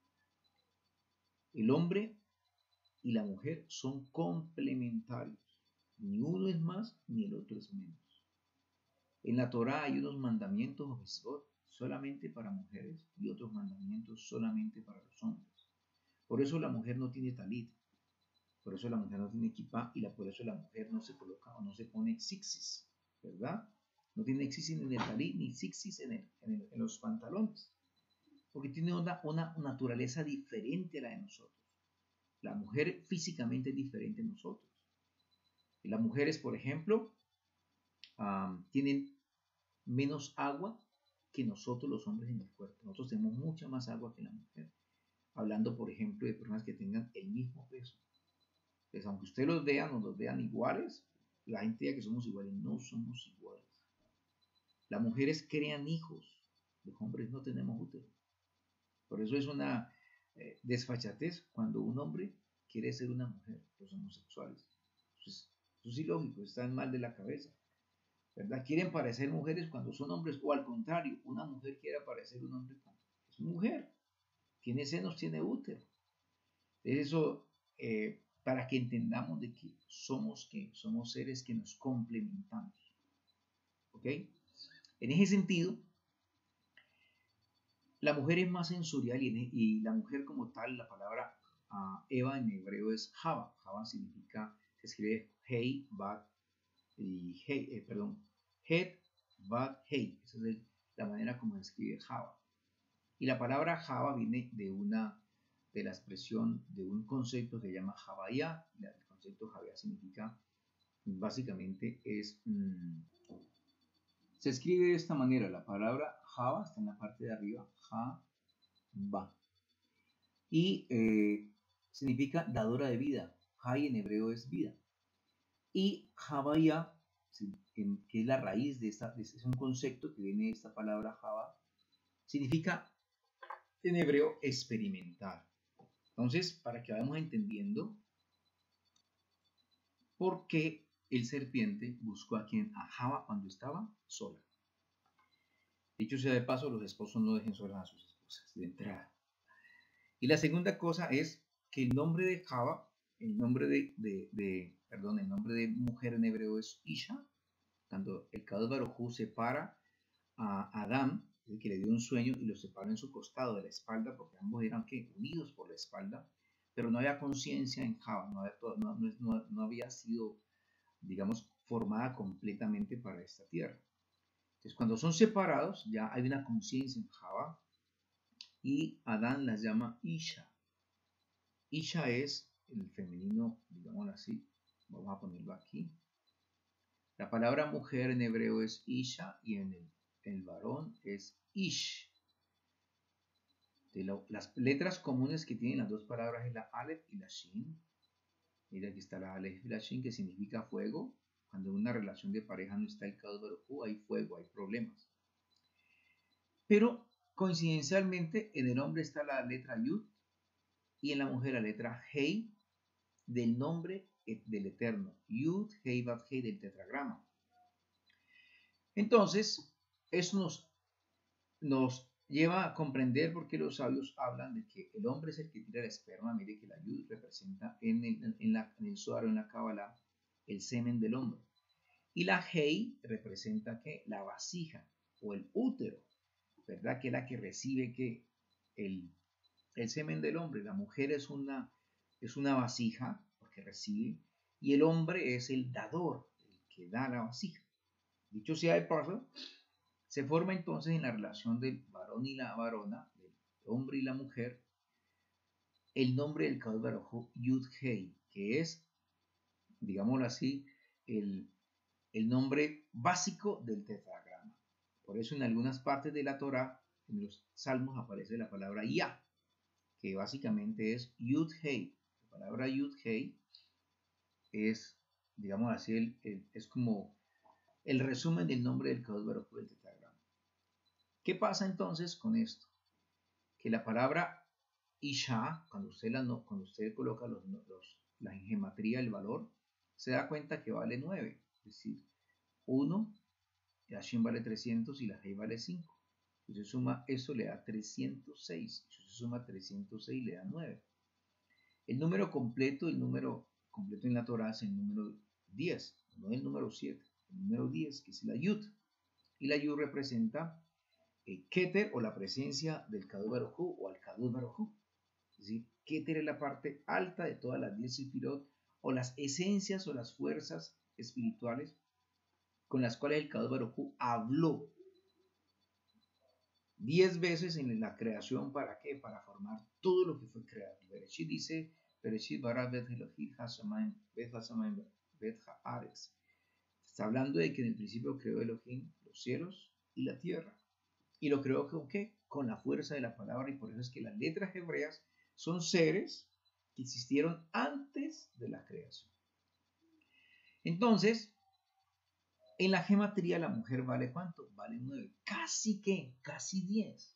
El hombre y la mujer son complementarios. Ni uno es más ni el otro es menos. En la Torá hay unos mandamientos o mitzvot solamente para mujeres y otros mandamientos solamente para los hombres. Por eso la mujer no tiene talit, por eso la mujer no tiene equipá y por eso la mujer no se coloca o no se pone zixis, ¿verdad? No tiene zixis en el talit ni zixis en los pantalones, porque tiene una naturaleza diferente a la de nosotros. La mujer físicamente es diferente a nosotros. Las mujeres, por ejemplo, tienen menos agua que nosotros los hombres en el cuerpo. Nosotros tenemos mucha más agua que la mujer. Hablando, por ejemplo, de personas que tengan el mismo peso. Pues aunque usted los vea, nos los vean iguales, la gente diga que somos iguales, no somos iguales. Las mujeres crean hijos, los hombres no tenemos útero. Por eso es una desfachatez cuando un hombre quiere ser una mujer, los homosexuales. Pues, eso es ilógico, están mal de la cabeza. ¿Verdad? Quieren parecer mujeres cuando son hombres, o al contrario, una mujer quiere parecer un hombre cuando es mujer. Tiene senos, tiene útero. Eso, para que entendamos de que somos seres que nos complementamos. ¿Ok? En ese sentido, la mujer es más sensorial y la mujer como tal, la palabra Eva en hebreo es Java. Java significa, se escribe Hei, Bat y Hei, Het, Bat, Hei. Esa es la manera como se escribe Java. Y la palabra Java viene de la expresión de un concepto que se llama Javaya. El concepto Javaya significa, básicamente, es Se escribe de esta manera. La palabra Java está en la parte de arriba. Java. Y significa dadora de vida. Jai en hebreo es vida. Y Javaya, que es la raíz de esta, es un concepto que viene de esta palabra Java, significa en hebreo experimentar. Entonces, para que vayamos entendiendo por qué el serpiente buscó a Java cuando estaba sola. Dicho sea de paso, los esposos no dejen solas a sus esposas de entrada. Y la segunda cosa es que el nombre de Java, el nombre el nombre de mujer en hebreo es Isha. Cuando el Kadosh Baruj Hu separa a Adán, el que le dio un sueño, y lo separa en su costado de la espalda, porque ambos eran unidos por la espalda, pero no había conciencia en Java, no había sido, digamos, formada completamente para esta tierra. Entonces, cuando son separados, ya hay una conciencia en Java, y Adán las llama Isha. Isha es el femenino, digámoslo así, vamos a ponerlo aquí. La palabra mujer en hebreo es Isha y en el varón es Ish. Las letras comunes que tienen las dos palabras es la Aleph y la Shin. Mira, aquí está la Aleph y la Shin, que significa fuego. Cuando en una relación de pareja no está el Kadosh Baruj Hu, hay fuego, hay problemas. Pero coincidencialmente en el hombre está la letra Yud y en la mujer la letra Hei del nombre del Eterno. Yud, Hei, Vav, Hei del tetragrama. Entonces, eso nos lleva a comprender por qué los sabios hablan de que el hombre es el que tira el esperma. Mire que la Yud representa en el Zohar o en la Kabbalah el semen del hombre. Y la Hei representa ¿qué? La vasija o el útero, ¿verdad? Que es la que recibe que el semen del hombre. La mujer es una vasija porque recibe, y el hombre es el dador, el que da la vasija. Dicho sea de paso, se forma entonces en la relación del varón y la varona, del hombre y la mujer, el nombre del Kadosh Baruj Hu, Yud Hei, que es, digámoslo así, el nombre básico del tetragrama. Por eso en algunas partes de la Torah, en los salmos, aparece la palabra Ya, que básicamente es Yud Hei. La palabra Yud Hei es, digamos así, es como el resumen del nombre del Kadosh Baruj Hu del tetragrama. ¿Qué pasa entonces con esto? Que la palabra Isha, cuando usted coloca la gematría, el valor, se da cuenta que vale 9. Es decir, 1, la Shin vale 300 y la Hei vale 5. Si se suma eso le da 306. Si se suma 306 le da 9. El número completo en la Torah es el número 10, no el número 7. El número 10, que es la Yud. Y la Yud representa el Keter o la presencia del Kadosh Baruj Hu o al Kadosh Baruj Hu. Es decir, Keter es la parte alta de todas las 10 Sefirot o las esencias o las fuerzas espirituales con las cuales el Kadosh Baruj Hu habló 10 veces en la creación. ¿Para qué? Para formar todo lo que fue creado. Bereshit dice, Bereshit bara bet Elohim hasamayim bet hasamayim bet haaretz. Está hablando de que en el principio creó Elohim los cielos y la tierra. Y lo creó con ¿qué? Con la fuerza de la palabra, y por eso es que las letras hebreas son seres que existieron antes de la creación. Entonces, en la gematría la mujer vale ¿cuánto? Vale 9. Casi 10.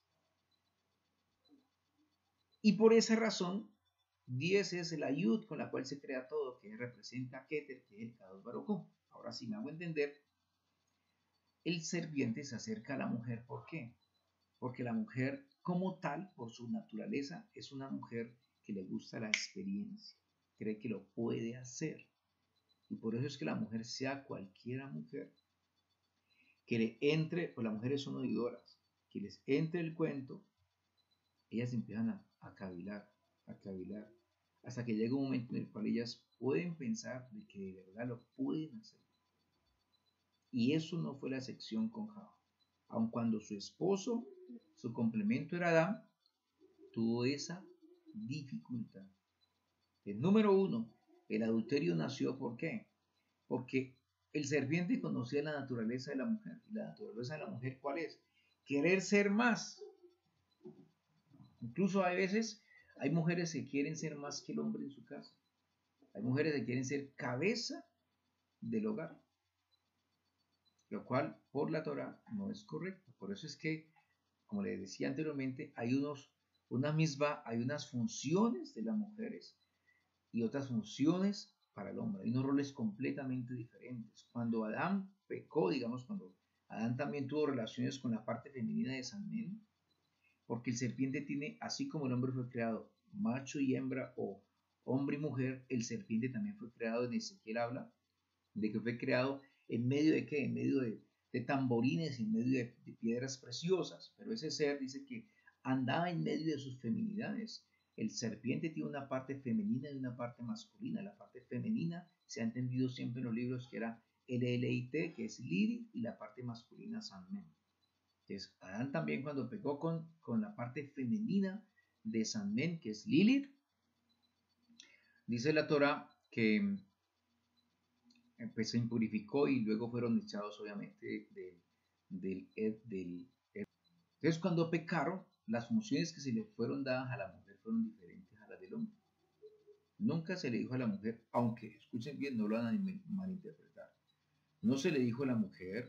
Y por esa razón, 10 es el ayud con la cual se crea todo, que representa a Keter, que es el Kadosh Baruj Hu. Ahora sí me hago entender. El serpiente se acerca a la mujer, ¿por qué? Porque la mujer como tal, por su naturaleza, es una mujer que le gusta la experiencia, cree que lo puede hacer. Y por eso es que la mujer, sea cualquiera mujer, que le entre, pues las mujeres son oidoras, que les entre el cuento, ellas empiezan a cavilar, hasta que llega un momento en el cual ellas pueden pensar de que de verdad lo pueden hacer. Y eso no fue la excepción con Java. Aun cuando su esposo, su complemento era Adán, tuvo esa dificultad. El número 1, el adulterio nació ¿por qué? Porque el serpiente conocía la naturaleza de la mujer. ¿Y la naturaleza de la mujer cuál es? Querer ser más. Incluso hay veces, hay mujeres que quieren ser más que el hombre en su casa. Hay mujeres que quieren ser cabeza del hogar, lo cual por la Torah no es correcto. Por eso es que, como les decía anteriormente, hay hay unas funciones de las mujeres y otras funciones para el hombre. Hay unos roles completamente diferentes. Cuando Adán pecó, digamos, cuando Adán también tuvo relaciones con la parte femenina de Sanmén, porque el serpiente tiene, así como el hombre fue creado macho y hembra o hombre y mujer, el serpiente también fue creado, en Ezequiel habla de que fue creado en medio de qué, en medio de tamborines, en medio de piedras preciosas, pero ese ser dice que andaba en medio de sus feminidades. El serpiente tiene una parte femenina y una parte masculina. La parte femenina se ha entendido siempre en los libros que era LLIT, que es Lilith, y la parte masculina Sanmen. Entonces, Adán también cuando pecó con la parte femenina de Sanmen, que es Lilith, dice la Torah que pues, se impurificó y luego fueron echados obviamente del Entonces cuando pecaron, las funciones que se le fueron dadas a la mujer fueron diferentes a las del hombre. Nunca se le dijo a la mujer, aunque escuchen bien, no lo van a malinterpretar, no se le dijo a la mujer,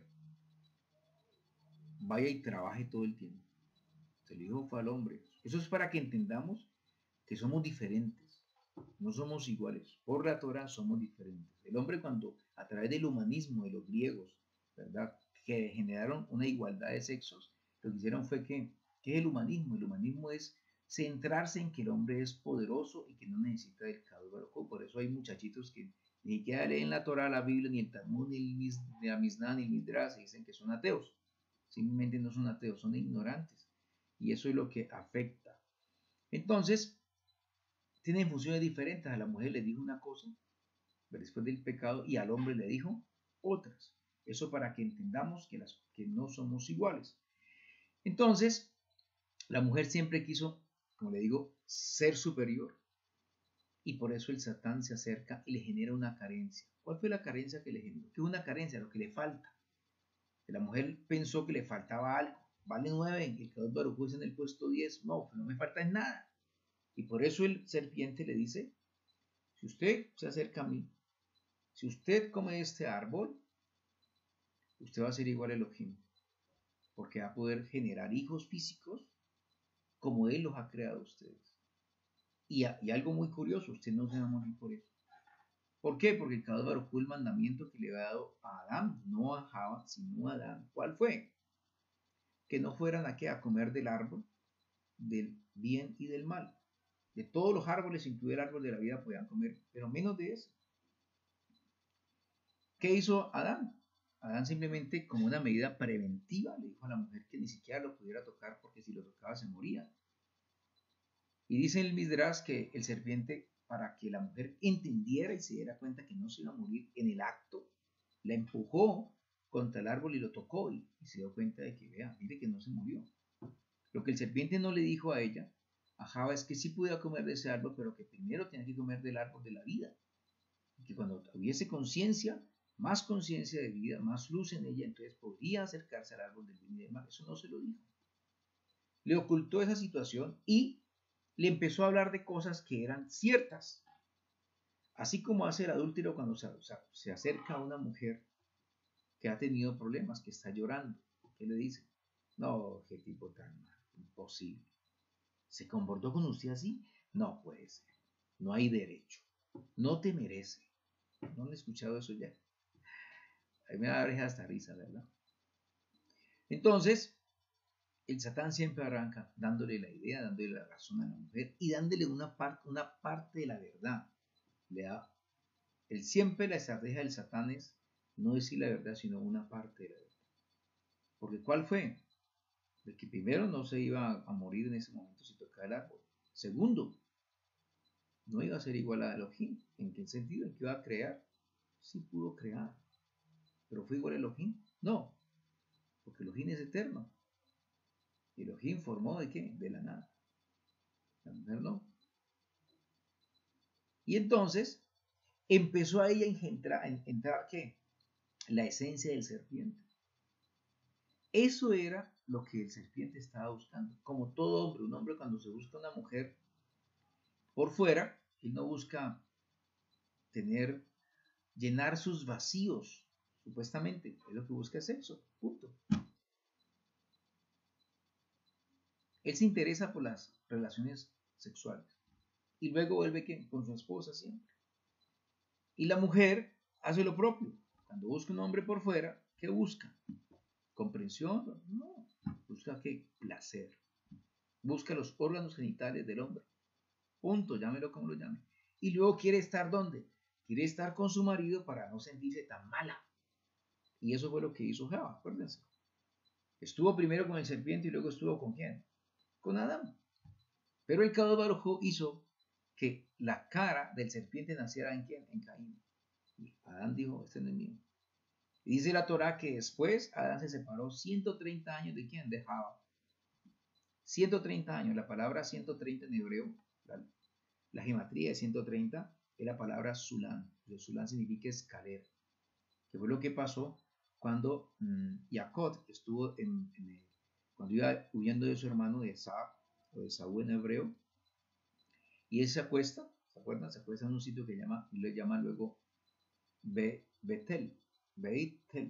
vaya y trabaje todo el tiempo. Se le dijo fue al hombre. Eso es para que entendamos que somos diferentes, no somos iguales. Por la Torah somos diferentes. El hombre cuando a través del humanismo de los griegos, ¿verdad? Que generaron una igualdad de sexos, lo que hicieron fue que, ¿qué es el humanismo? El humanismo es centrarse en que el hombre es poderoso y que no necesita del Kadosh Baruj Hu. Por eso hay muchachitos que ni siquiera leen la Torah, la Biblia, ni el Talmud, ni la Mishnah, ni el Midrash, y dicen que son ateos. Simplemente no son ateos, son ignorantes. Y eso es lo que afecta. Entonces, tienen funciones diferentes. A la mujer le dijo una cosa después del pecado y al hombre le dijo otras. Eso para que entendamos que no somos iguales. Entonces, la mujer siempre quiso, como le digo, ser superior. Y por eso el Satán se acerca y le genera una carencia. ¿Cuál fue la carencia que le generó? ¿Qué es una carencia? Lo que le falta. La mujer pensó que le faltaba algo. Vale 9, el Kadosh Baruj Hu es en el puesto 10. No, no me falta nada. Y por eso el serpiente le dice, si usted se acerca a mí, si usted come este árbol, usted va a ser igual a Elohim, porque va a poder generar hijos físicos como Él los ha creado a ustedes. Y algo muy curioso, usted no se va a morir por eso. ¿Por qué? Porque el Kadosh Baruj Hu, el mandamiento que le había dado a Adán, no a Java, sino a Adán, ¿cuál fue? Que no fueran a comer del árbol del bien y del mal. De todos los árboles, incluido el árbol de la vida, podían comer, pero menos de ese. ¿Qué hizo Adán? Adán simplemente, como una medida preventiva, le dijo a la mujer que ni siquiera lo pudiera tocar porque si lo tocaba se moría. Y dice el Midrash que el serpiente, para que la mujer entendiera y se diera cuenta que no se iba a morir en el acto, la empujó contra el árbol y lo tocó y se dio cuenta de que, vea, mire que no se murió. Lo que el serpiente no le dijo a ella, a Java, es que sí podía comer de ese árbol, pero que primero tenía que comer del árbol de la vida. Y que cuando tuviese conciencia, más conciencia de vida, más luz en ella, entonces podría acercarse al árbol del bien y del mal. Eso no se lo dijo. Le ocultó esa situación y le empezó a hablar de cosas que eran ciertas. Así como hace el adúltero cuando se acerca a una mujer que ha tenido problemas, que está llorando. ¿Qué le dice? No, qué tipo tan mal, imposible. ¿Se comportó con usted así? No puede ser. No hay derecho. No te merece. ¿No han escuchado eso ya? A mí me da hasta risa, ¿verdad? Entonces, el Satán siempre arranca dándole la idea, dándole la razón a la mujer y dándole una parte de la verdad. Siempre la estrategia del Satán es no decir la verdad, sino una parte de la verdad. Porque ¿cuál fue? De que primero no se iba a morir en ese momento si tocaba el árbol. Segundo, no iba a ser igual a Elohim. ¿En qué sentido? ¿En qué iba a crear? Sí pudo crear. ¿Pero fue igual a Elohim? No, porque Elohim es eterno. Y Elohim formó ¿de qué? De la nada. La mujer no. Y entonces empezó a ella a entrar ¿qué? la esencia del serpiente. Eso era lo que el serpiente estaba buscando. Como todo hombre, un hombre cuando se busca una mujer por fuera, él no busca llenar sus vacíos, supuestamente, es lo que busca es sexo, punto. Él se interesa por las relaciones sexuales y luego vuelve con su esposa siempre. Y la mujer hace lo propio. Cuando busca un hombre por fuera, ¿qué busca? ¿Comprensión? No. Busca ¿qué? Placer. Busca los órganos genitales del hombre. Punto, llámelo como lo llame. Y luego quiere estar ¿dónde? Quiere estar con su marido para no sentirse tan mala. Y eso fue lo que hizo Java, acuérdense. Estuvo primero con el serpiente y luego estuvo ¿con quién? Con Adán. Pero el Kadosh Baruj Hu hizo que la cara del serpiente naciera ¿en quién? En Caín. Y Adán dijo, este no es mío. Y dice la Torah que después Adán se separó 130 años ¿de quién? De Java. 130 años. La palabra 130 en hebreo, la gematría de 130 es la palabra Sulam. Sulam significa escalera. Que fue lo que pasó cuando Jacob estuvo cuando iba huyendo de su hermano de Esaú, o de Esaú en hebreo, y él se acuesta, ¿se acuerdan? Se acuesta en un sitio que le llama luego Betel, que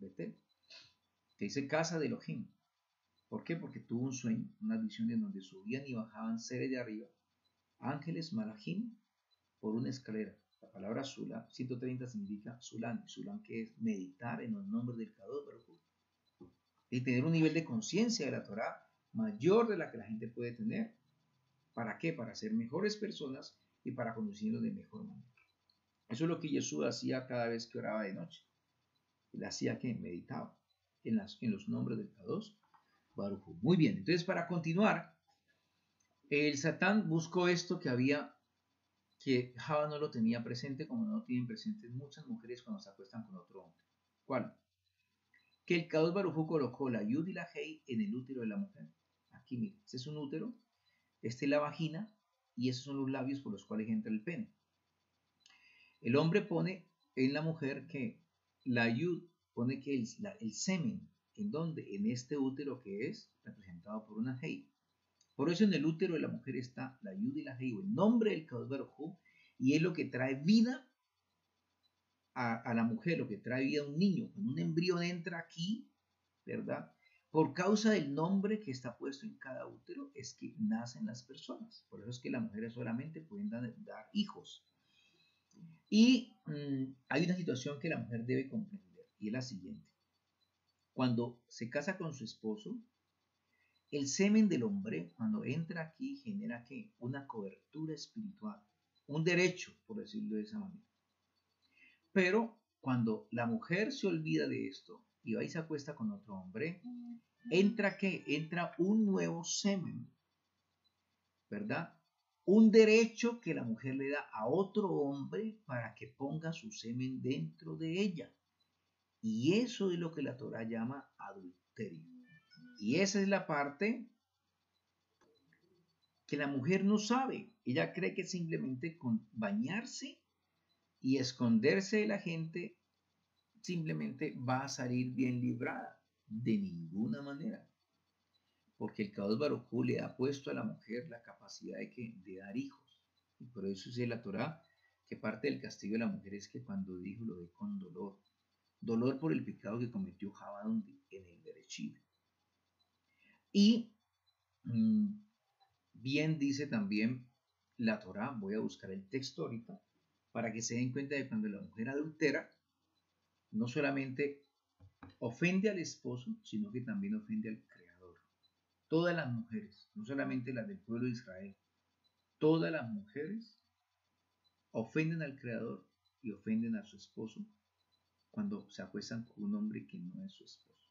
dice casa de Elohim. ¿Por qué? Porque tuvo un sueño, una visión en donde subían y bajaban seres de arriba, ángeles, malajim, por una escalera. La palabra Sulam, 130 significa Sulam, Sulam que es meditar en los nombres del Kadosh Baruj Hu y tener un nivel de conciencia de la Torah mayor de la que la gente puede tener. ¿Para qué? Para ser mejores personas y para conducirnos de mejor manera. Eso es lo que Jesús hacía cada vez que oraba de noche. Él hacía que meditaba en los nombres del Kadosh Baruj Hu. Muy bien, entonces para continuar, el Satán buscó esto que Java no lo tenía presente, como no lo tienen presentes muchas mujeres cuando se acuestan con otro hombre. ¿Cuál? Que el Kadosh Baruj Hu colocó la Yud y la Hei en el útero de la mujer. Aquí, mira, este es un útero, este es la vagina, y esos son los labios por los cuales entra el pene. El hombre pone en la mujer que la Yud pone que el semen, ¿en dónde? En este útero que es representado por una Hei. Por eso en el útero de la mujer está la Yud y la Hei, el nombre del Kadosh Baruj Hu, y es lo que trae vida a la mujer, lo que trae vida a un niño. Cuando un embrión entra aquí, ¿verdad? Por causa del nombre que está puesto en cada útero, es que nacen las personas. Por eso es que las mujeres solamente pueden dar hijos. Y hay una situación que la mujer debe comprender, y es la siguiente. Cuando se casa con su esposo, el semen del hombre, cuando entra aquí, genera ¿qué? Una cobertura espiritual, un derecho, por decirlo de esa manera. Pero cuando la mujer se olvida de esto y va y se acuesta con otro hombre, entra ¿qué? Entra un nuevo semen, ¿verdad? Un derecho que la mujer le da a otro hombre para que ponga su semen dentro de ella. Y eso es lo que la Torah llama adulterio. Y esa es la parte que la mujer no sabe. Ella cree que simplemente con bañarse y esconderse de la gente, simplemente va a salir bien librada. De ninguna manera. Porque el Kadosh Baruj Hu le ha puesto a la mujer la capacidad de dar hijos. Y por eso dice la Torah que parte del castigo de la mujer es que cuando dijo lo de con dolor. Dolor por el pecado que cometió Java en el Bereshit. Y bien dice también la Torah, voy a buscar el texto ahorita, para que se den cuenta de cuando la mujer adultera, no solamente ofende al esposo, sino que también ofende al Creador. Todas las mujeres, no solamente las del pueblo de Israel, todas las mujeres ofenden al Creador y ofenden a su esposo cuando se acuestan con un hombre que no es su esposo.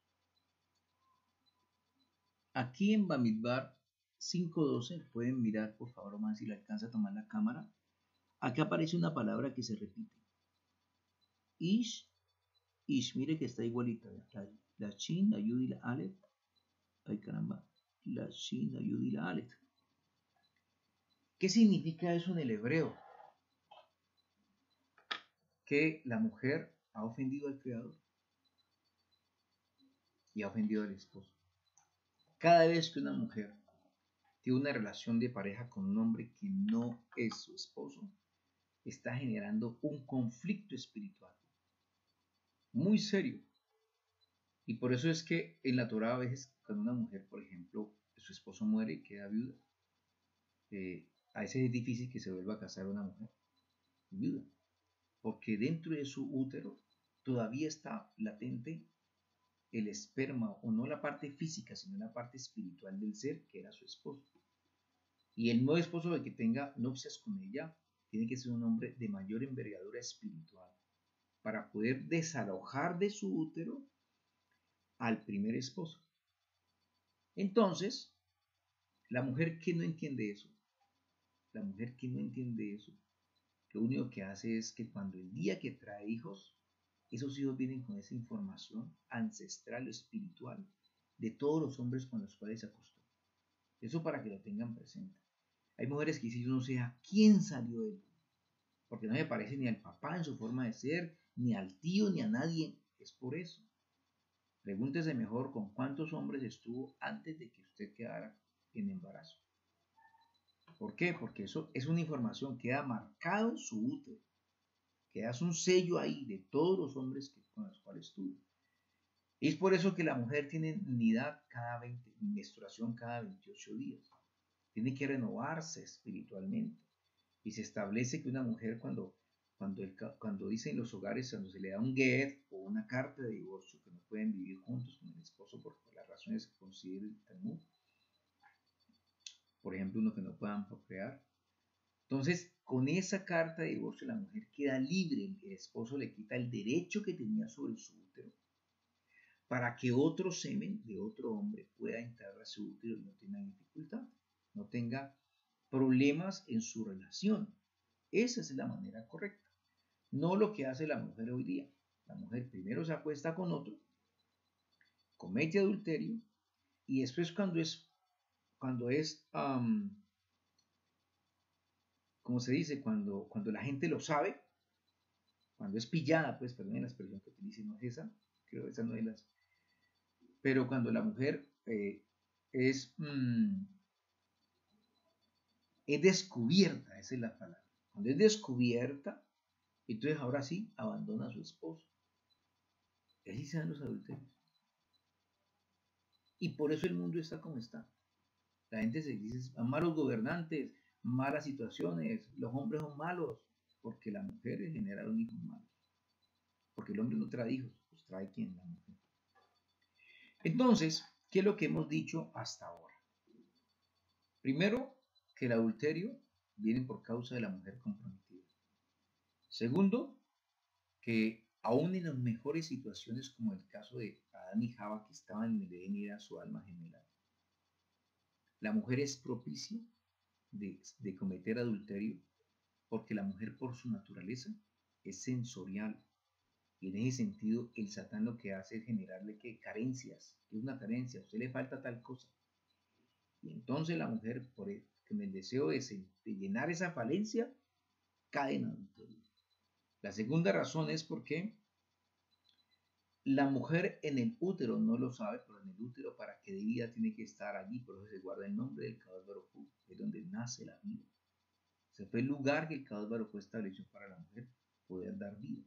Aquí en Bamidbar 5.12, pueden mirar por favor más si le alcanza a tomar la cámara. Aquí aparece una palabra que se repite. Ish, mire que está igualita. La Shin, la Yud y la Aleph. Ay caramba, la Shin, la Yud y la Aleph. ¿Qué significa eso en el hebreo? Que la mujer ha ofendido al Creador. y ha ofendido al esposo. Cada vez que una mujer tiene una relación de pareja con un hombre que no es su esposo, está generando un conflicto espiritual muy serio. Y por eso es que en la Torah a veces cuando una mujer, por ejemplo, su esposo muere y queda viuda, a veces es difícil que se vuelva a casar una mujer viuda, porque dentro de su útero todavía está latente el esperma, o no la parte física, sino la parte espiritual del ser que era su esposo. Y el nuevo esposo de que tenga nupcias con ella tiene que ser un hombre de mayor envergadura espiritual para poder desalojar de su útero al primer esposo. Entonces, la mujer que no entiende eso, lo único que hace es que cuando el día que trae hijos, esos hijos vienen con esa información ancestral o espiritual de todos los hombres con los cuales se acostó. Eso para que lo tengan presente. Hay mujeres que dicen, yo no sé a quién salió de él, porque no me parece ni al papá en su forma de ser, ni al tío, ni a nadie. Es por eso. Pregúntese mejor con cuántos hombres estuvo antes de que usted quedara en embarazo. ¿Por qué? Porque eso es una información que ha marcado en su útero, que hace un sello ahí de todos los hombres con los cuales estuvo. Y es por eso que la mujer tiene nidad menstruación cada 28 días. Tiene que renovarse espiritualmente. Y se establece que una mujer cuando dicen los hogares, cuando se le da un get o una carta de divorcio, que no pueden vivir juntos con el esposo por las razones que considera el Talmud, por ejemplo, uno que no puedan procrear. Entonces, con esa carta de divorcio, la mujer queda libre, el esposo le quita el derecho que tenía sobre su útero, para que otro semen de otro hombre pueda entrar a su útero y no tenga dificultad, no tenga problemas en su relación. Esa es la manera correcta. No lo que hace la mujer hoy día. La mujer primero se acuesta con otro, comete adulterio, y después cuando es como se dice, cuando la gente lo sabe, cuando es pillada, pues, perdón la expresión que utilice, no es esa, creo que esa no es las, pero cuando la mujer es descubierta, esa es la palabra, cuando es descubierta, entonces ahora sí abandona a su esposo. Y así se dan los adulterios. Y por eso el mundo está como está. La gente se dice, malos gobernantes, malas situaciones, los hombres son malos, porque la mujer generaron hijos malos. Porque el hombre no trae hijos, pues trae quien, la mujer. Entonces, ¿qué es lo que hemos dicho hasta ahora? Primero, que el adulterio viene por causa de la mujer comprometida. Segundo, que aún en las mejores situaciones, como el caso de Adán y Java, que estaban en el Edén y era su alma gemela, la mujer es propicia de cometer adulterio, porque la mujer por su naturaleza es sensorial. Y en ese sentido, el Satán lo que hace es generarle carencias. ¿Qué es una carencia? A usted le falta tal cosa. Y entonces la mujer, con el deseo de llenar esa falencia, cae en adulterio. La segunda razón es porque la mujer en el útero no lo sabe, pero en el útero para que dé vida tiene que estar allí, por eso se guarda el nombre del Kadosh Baruj Hu, es donde nace la vida. Ese fue el lugar que el Kadosh Baruj Hu estableció para la mujer poder dar vida.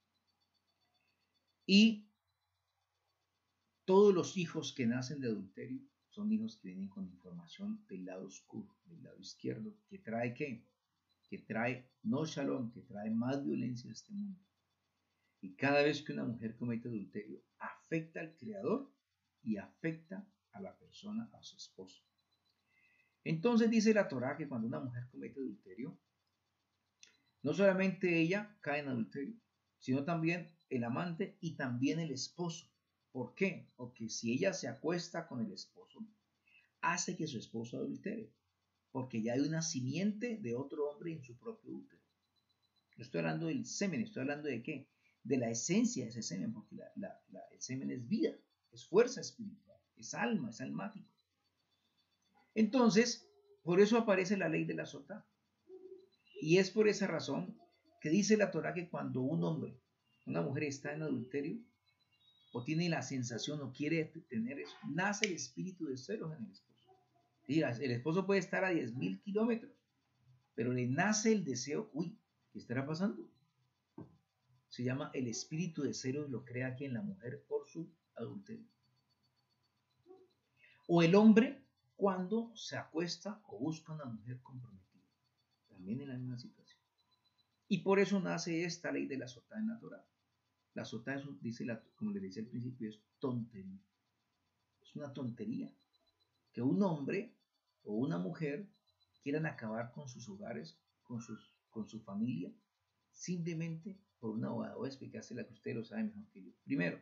Y todos los hijos que nacen de adulterio son hijos que vienen con información del lado oscuro, del lado izquierdo, que trae ¿qué? Que trae no shalom, que trae más violencia a este mundo. Y cada vez que una mujer comete adulterio, afecta al creador y afecta a la persona, a su esposo. Entonces dice la Torá que cuando una mujer comete adulterio, no solamente ella cae en adulterio, sino también el amante y también el esposo. ¿Por qué? Porque si ella se acuesta con el esposo, hace que su esposo adultere, porque ya hay una simiente de otro hombre en su propio útero. No estoy hablando del semen, estoy hablando de qué? De la esencia de ese semen, porque el semen es vida, es fuerza espiritual, es alma, es almático. Entonces, por eso aparece la ley de la sotá. Y es por esa razón que dice la Torá que cuando un hombre, una mujer está en adulterio, o tiene la sensación o quiere tener eso, nace el espíritu de celos en el esposo. El esposo puede estar a 10.000 kilómetros, pero le nace el deseo, uy, ¿qué estará pasando? Se llama el espíritu de celos, lo crea aquí en la mujer por su adulterio. O el hombre cuando se acuesta o busca una mujer comprometida, también en la misma situación. Y por eso nace esta ley de la sotá en la Torá. La sotá es, como les decía al principio, es tontería. Es una tontería que un hombre o una mujer quieran acabar con sus hogares, con su familia, simplemente por una boda. Voy a explicársela que ustedes lo saben mejor que yo. Primero,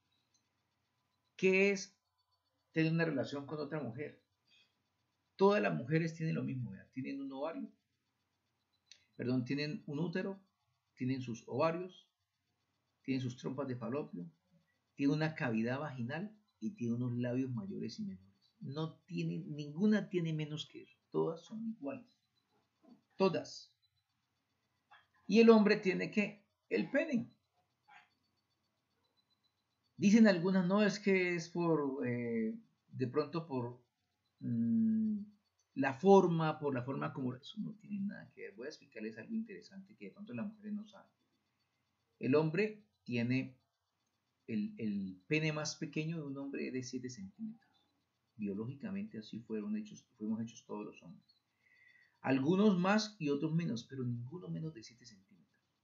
¿qué es tener una relación con otra mujer? Todas las mujeres tienen lo mismo, ¿verdad? Tienen un ovario, tienen un útero, tienen sus ovarios, tienen sus trompas de falopio, tienen una cavidad vaginal y tienen unos labios mayores y menores. No tiene, ninguna tiene menos que eso. Todas son iguales. Todas. Y el hombre tiene ¿qué? El pene. Dicen algunas, no, es que es por, de pronto por por la forma como, eso no tiene nada que ver. Voy a explicarles algo interesante que de pronto las mujeres no saben. El hombre tiene el pene más pequeño de un hombre es de 7 centímetros. Biológicamente así fuimos hechos todos los hombres. Algunos más y otros menos, pero ninguno menos de 7 centímetros.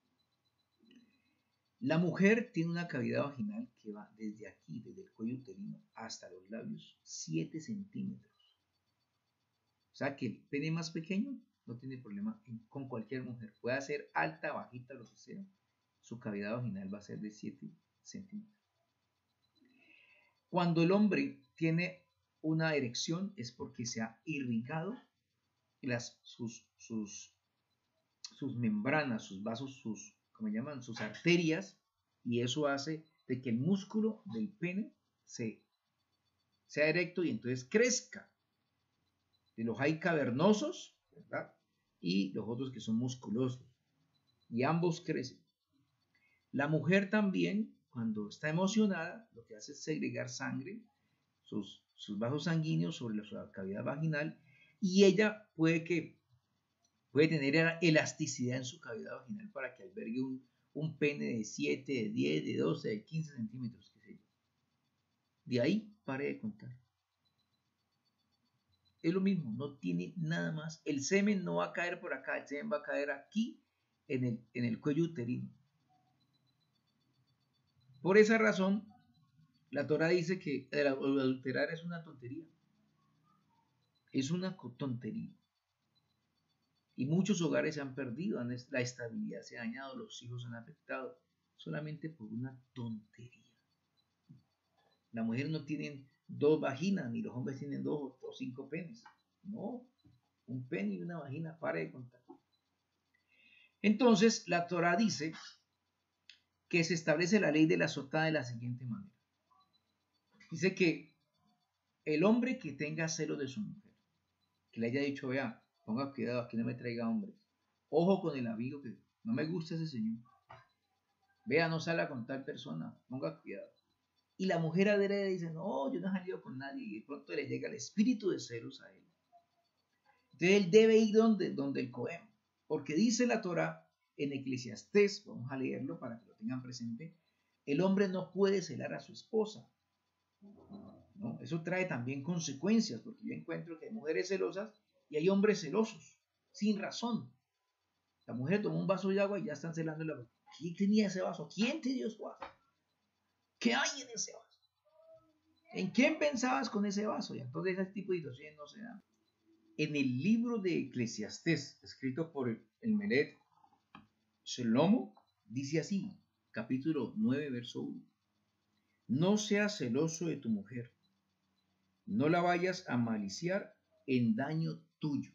La mujer tiene una cavidad vaginal que va desde aquí, desde el cuello uterino hasta los labios, 7 centímetros. O sea que el pene más pequeño no tiene problema con cualquier mujer. Puede ser alta, bajita, lo que sea. Su cavidad vaginal va a ser de 7 centímetros. Cuando el hombre tiene una erección es porque se ha irrigado sus membranas, sus vasos, sus arterias, y eso hace de que el músculo del pene sea erecto y entonces crezca. De los hay cavernosos, ¿verdad? Y los otros que son musculosos, y ambos crecen. La mujer también, cuando está emocionada, lo que hace es segregar sangre, sus vasos sanguíneos sobre la cavidad vaginal, y ella puede tener elasticidad en su cavidad vaginal para que albergue un pene de 7, de 10, de 12, de 15 centímetros, qué sé yo. De ahí pare de contar. Es lo mismo, no tiene nada más. El semen no va a caer por acá, el semen va a caer aquí en el cuello uterino. Por esa razón, la Torah dice que el adulterar es una tontería. Es una tontería. Y muchos hogares se han perdido, la estabilidad se ha dañado, los hijos han afectado, solamente por una tontería. Las mujeres no tienen 2 vaginas, ni los hombres tienen 2 o 5 penes. No, un pene y una vagina, pare de contar. Entonces, la Torah dice que se establece la ley de la sotá de la siguiente manera. Dice que el hombre que tenga celo de su mujer, que le haya dicho, vea, ponga cuidado, aquí no me traiga hombres. Ojo con el amigo que no me gusta ese señor. Vea, no salga con tal persona, ponga cuidado. Y la mujer adrede dice, no, yo no he salido con nadie, y de pronto le llega el espíritu de celos a él. Entonces él debe ir donde el Cohen, porque dice la Torah en Eclesiastés, vamos a leerlo para que lo tengan presente, el hombre no puede celar a su esposa. ¿No? Eso trae también consecuencias, porque yo encuentro que hay mujeres celosas y hay hombres celosos, sin razón. La mujer tomó un vaso de agua y ya están celando la boca. ¿Quién tenía ese vaso? ¿Quién te dio ese vaso? ¿Qué hay en ese vaso? ¿En quién pensabas con ese vaso? Y entonces ese tipo de situaciones no se dan. En el libro de Eclesiastés, escrito por el Melet Shelomo, dice así, capítulo 9, verso 1. No seas celoso de tu mujer, no la vayas a maliciar en daño tuyo.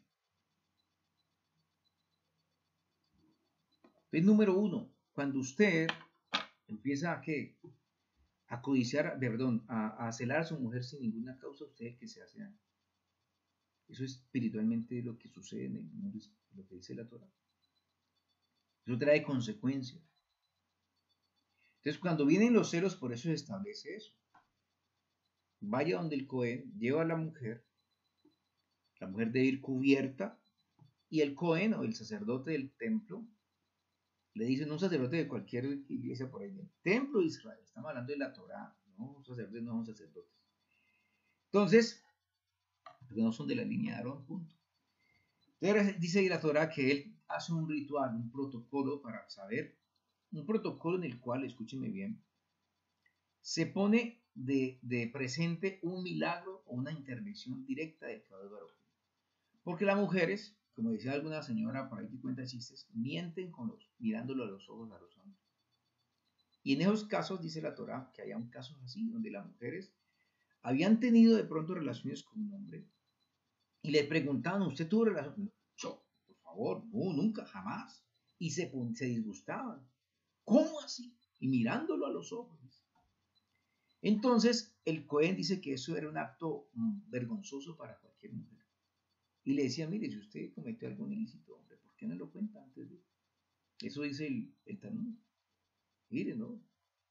Entonces, número 1, cuando usted empieza a codiciar, a celar a su mujer sin ninguna causa, usted es el que se hace daño. Eso es espiritualmente lo que sucede en el mundo, lo que dice la Torah. Eso trae consecuencias. Entonces, cuando vienen los celos, por eso se establece eso. Vaya donde el Cohen, lleva a la mujer debe ir cubierta, y el Cohen o el sacerdote del templo le dice, no un sacerdote de cualquier iglesia por ahí, del templo de Israel, estamos hablando de la Torá, no, los sacerdotes no son sacerdotes. Entonces, porque no son de la línea de Aarón, punto. Entonces dice la Torá que él hace un ritual, un protocolo para saber, un protocolo en el cual, escúcheme bien, se pone de presente un milagro o una intervención directa del Kadosh Baruj Hu. Porque las mujeres, como decía alguna señora por ahí que cuenta chistes, mienten mirándolo a los ojos a los hombres. Y en esos casos dice la Torá que había un caso así, donde las mujeres habían tenido de pronto relaciones con un hombre y le preguntaban, ¿usted tuvo relaciones? Yo, por favor, no, nunca, jamás. Y se disgustaban. ¿Cómo así? Y mirándolo a los ojos. Entonces, el Cohen dice que eso era un acto vergonzoso para cualquier mujer. Y le decía, mire, si usted cometió algún ilícito, hombre, ¿por qué no lo cuenta antes de...? Eso dice el Talmud. Mire, ¿no?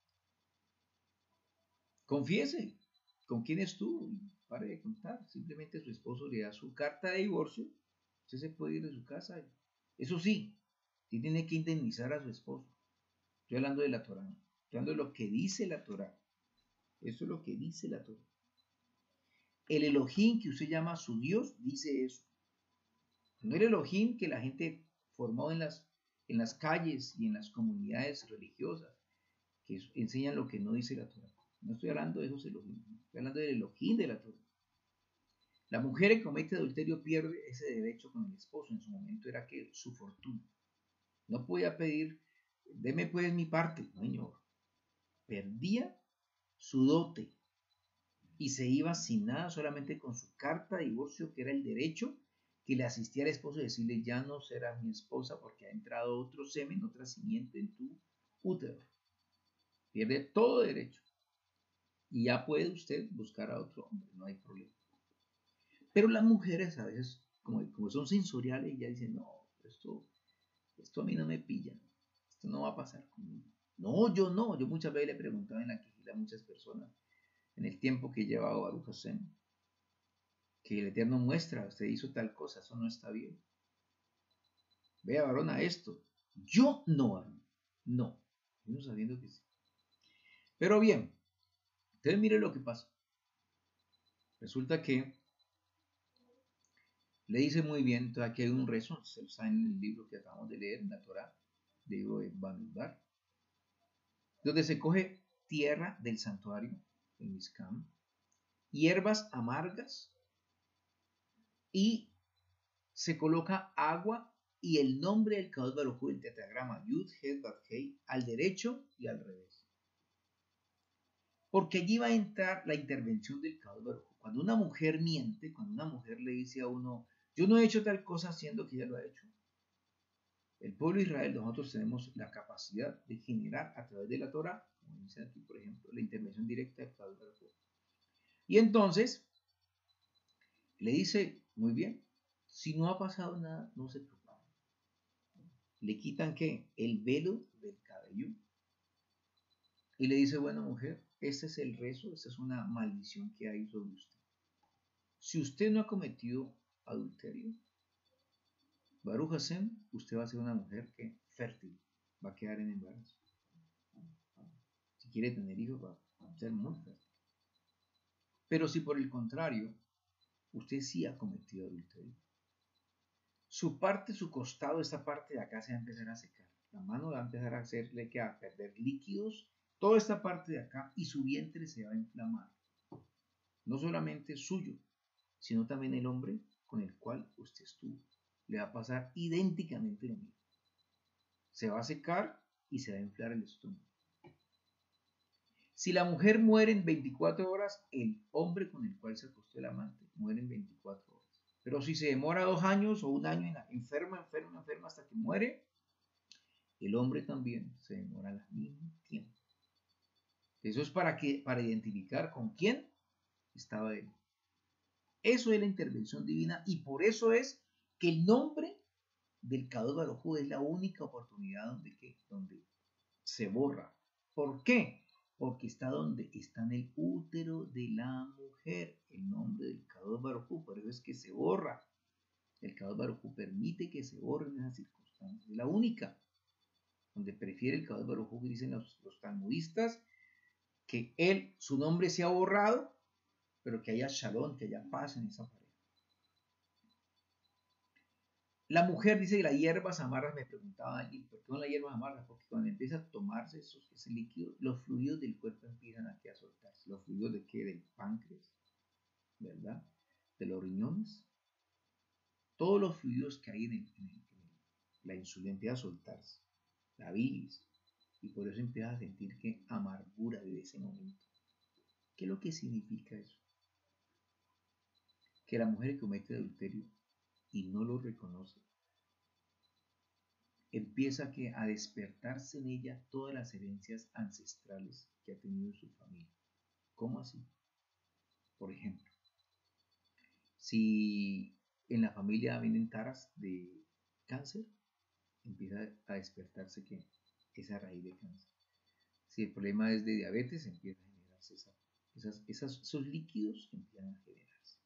Confiese con quién estuvo y pare de contar. Simplemente su esposo le da su carta de divorcio, usted se puede ir de su casa. Eso sí, tiene que indemnizar a su esposo. Estoy hablando de la Torá, estoy hablando de lo que dice la Torá. Eso es lo que dice la Torá. El Elohim que usted llama su Dios dice eso. No el Elohim que la gente formó en las calles y en las comunidades religiosas, que enseñan lo que no dice la Torá. No estoy hablando de esos Elohim, estoy hablando del Elohim de la Torá. La mujer que comete adulterio pierde ese derecho con el esposo. En su momento era que su fortuna. No podía pedir, deme pues mi parte, no señor. Perdía su dote y se iba sin nada, solamente con su carta de divorcio, que era el derecho que le asistía al esposo y decirle, ya no serás mi esposa porque ha entrado otro semen, otra simiente en tu útero. Pierde todo derecho. Y ya puede usted buscar a otro hombre, no hay problema. Pero las mujeres a veces, como son sensoriales, ya dicen, no, esto a mí no me pilla, esto no va a pasar conmigo. No, yo no, yo muchas veces le preguntaba en la quejila a muchas personas, en el tiempo que he llevado a Baruch Hashem, que el Eterno muestra, usted hizo tal cosa, eso no está bien. Vea, varón, a esto. Yo no, varón, no, no sabiendo que sí. Pero bien, entonces mire lo que pasa. Resulta que le dice muy bien, entonces aquí hay un rezo, se está en el libro que acabamos de leer, en la Torah, libro de Bamidbar, donde se coge tierra del santuario, el Mizcam, hierbas amargas, y se coloca agua y el nombre del Kadosh Baruj Hu, el tetragrama Yud Het Bat Hei, al derecho y al revés. Porque allí va a entrar la intervención del Kadosh Baruj Hu. Cuando una mujer miente, cuando una mujer le dice a uno, yo no he hecho tal cosa haciendo que ella lo ha hecho. El pueblo de Israel, nosotros tenemos la capacidad de generar a través de la Torah, como dice aquí, por ejemplo, la intervención directa del Kadosh Baruj Hu. Y entonces le dice, muy bien, si no ha pasado nada, no se preocupe. Le quitan ¿qué? El velo del cabello y le dice, bueno mujer, este es el rezo, esta es una maldición que hay sobre usted. Si usted no ha cometido adulterio, Baruch Hashem, usted va a ser una mujer que fértil, va a quedar en embarazo. Si quiere tener hijos, va a ser muy fértil. Pero si por el contrario, usted sí ha cometido adulterio, su parte, su costado, esta parte de acá se va a empezar a secar. La mano va a empezar a hacerle que a perder líquidos, toda esta parte de acá, y su vientre se va a inflamar. No solamente suyo, sino también el hombre con el cual usted estuvo. Le va a pasar idénticamente lo mismo. Se va a secar y se va a inflar el estómago. Si la mujer muere en 24 horas, el hombre con el cual se acostó el amante muere en 24 horas. Pero si se demora 2 años o un año, enferma hasta que muere, el hombre también se demora al mismo tiempo. Eso es para identificar con quién estaba él. Eso es la intervención divina y por eso es que el nombre del Kadosh Baruj Hu es la única oportunidad donde se borra. ¿Por qué? Porque está donde está en el útero de la mujer, el nombre del Kadosh Baruj Hu, por eso es que se borra. El Kadosh Baruj Hu permite que se borren esas circunstancias. Es la única donde prefiere el Kadosh Baruj Hu, dicen los talmudistas, que su nombre sea borrado, pero que haya shalom, que haya paz en esa pareja. La mujer dice que las hierbas amargas, me preguntaba alguien, ¿por qué son las hierbas amargas? Porque cuando empieza a tomarse ese líquido, los fluidos del cuerpo empiezan a soltarse. ¿Los fluidos de qué? Del páncreas, ¿verdad? De los riñones. Todos los fluidos que hay en la insulina empieza a soltarse. La bilis. Y por eso empieza a sentir que amargura de ese momento. ¿Qué es lo que significa eso? Que la mujer que comete adulterio y no lo reconoce, empieza a despertarse en ella todas las herencias ancestrales que ha tenido en su familia. ¿Cómo así? Por ejemplo, si en la familia vienen taras de cáncer, empieza a despertarse que esa raíz de cáncer. Si el problema es de diabetes, empieza a generarse esos líquidos empiezan a generarse.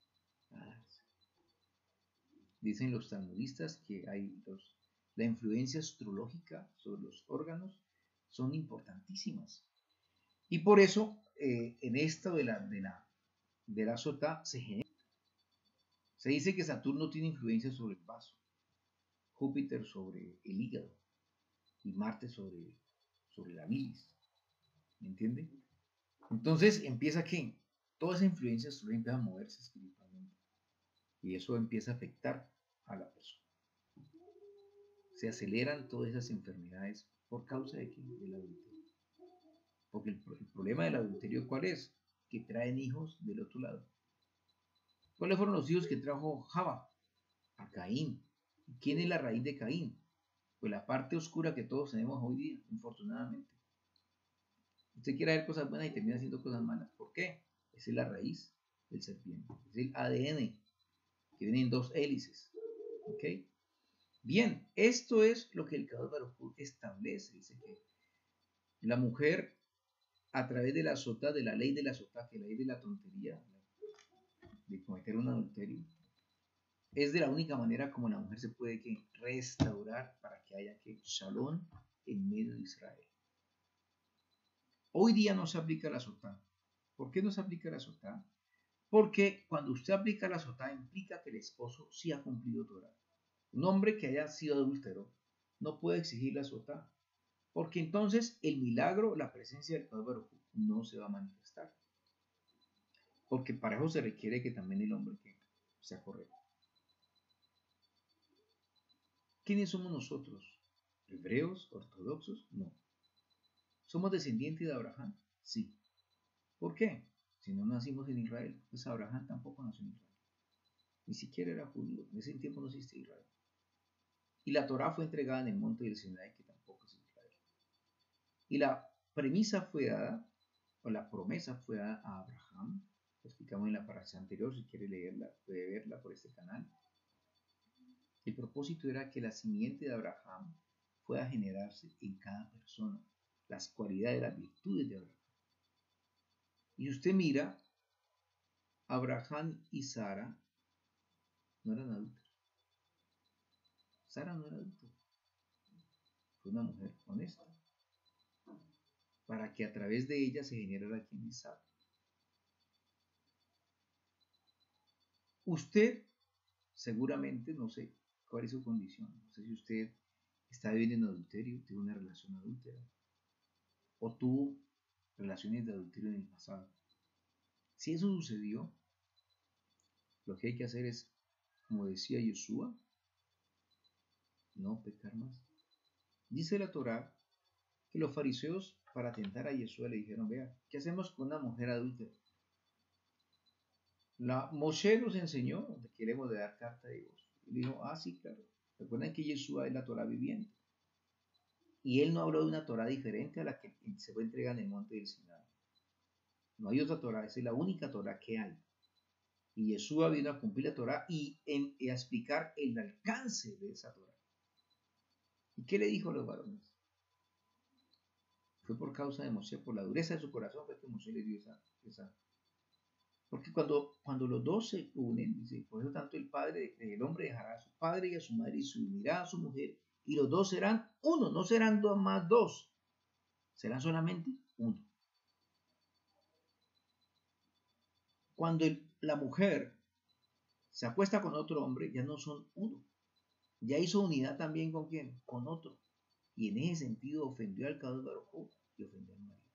Dicen los talmudistas que la influencia astrológica sobre los órganos son importantísimas. Y por eso, en esto de la sotá se dice que Saturno tiene influencia sobre el vaso, Júpiter sobre el hígado y Marte sobre la bilis. ¿Me entiende? Entonces empieza que toda esa influencia astrológica empieza a moverse espiritualmente. Y eso empieza a afectar a la persona. Se aceleran todas esas enfermedades por causa del adulterio. Porque el problema del adulterio, ¿cuál es? Que traen hijos del otro lado. ¿Cuáles fueron los hijos que trajo Java? A Caín. ¿Y quién es la raíz de Caín? Pues la parte oscura que todos tenemos hoy día, infortunadamente. Usted quiere ver cosas buenas y termina haciendo cosas malas. ¿Por qué? Esa es la raíz del serpiente. Es el ADN, que viene en 2 hélices. ¿Ok? Bien, esto es lo que el Kadosh Baruj Hu establece. Dice que la mujer, a través de la sotá, de la ley de la sotá, que es la ley de la tontería, de cometer un adulterio, es de la única manera como la mujer se puede restaurar para que haya shalom en medio de Israel. Hoy día no se aplica la sotá. ¿Por qué no se aplica la sotá? Porque cuando usted aplica la sotá implica que el esposo sí ha cumplido Torah. Un hombre que haya sido adúltero no puede exigir la sotá, porque entonces el milagro, la presencia del Kadosh Baruj Hu no se va a manifestar. Porque para eso se requiere que también el hombre sea correcto. ¿Quiénes somos nosotros? ¿Hebreos? ¿Ortodoxos? No. ¿Somos descendientes de Abraham? Sí. ¿Por qué? Si no nacimos en Israel, pues Abraham tampoco nació en Israel. Ni siquiera era judío. En ese tiempo no existía Israel. Y la Torá fue entregada en el monte del Sinaí, que tampoco es Israel. Y la premisa fue dada, o la promesa fue dada a Abraham. Lo explicamos en la parasha anterior, si quiere leerla, puede verla por este canal. El propósito era que la simiente de Abraham pueda generarse en cada persona, las cualidades, las virtudes de Abraham. Y usted mira, Abraham y Sara no eran adultos. Sara no era adulta. Fue una mujer honesta, para que a través de ella se generara quien es Isaac. Usted seguramente, no sé cuál es su condición, no sé si usted está viviendo en adulterio, tiene una relación adúltera, o tuvo relaciones de adulterio en el pasado. Si eso sucedió, lo que hay que hacer es, como decía Yoshua, no pecar más. Dice la Torá que los fariseos, para tentar a Yeshua, le dijeron: vea, ¿qué hacemos con una mujer adúltera? Moshe nos enseñó que queremos de dar carta de divorcio. Y dijo: sí, claro. Recuerden que Yeshua es la Torá viviente. Y él no habló de una Torá diferente a la que se fue entregada en el monte del Sinaí. No hay otra Torá, esa es la única Torá que hay. Y Yeshua vino a cumplir la Torá y a explicar el alcance de esa Torá. ¿Y qué le dijo a los varones? fue por causa de Moshe, por la dureza de su corazón, fue que Moshe le dio esa. Porque cuando los dos se unen, dice, por eso tanto el hombre dejará a su padre y a su madre y se unirá a su mujer, y los dos serán uno, no serán dos más dos, serán solamente uno. Cuando la mujer se acuesta con otro hombre, ya no son uno. Ya hizo unidad también con quién, con otro. Y en ese sentido ofendió al Kadosh Baruj Hu y ofendió al marido.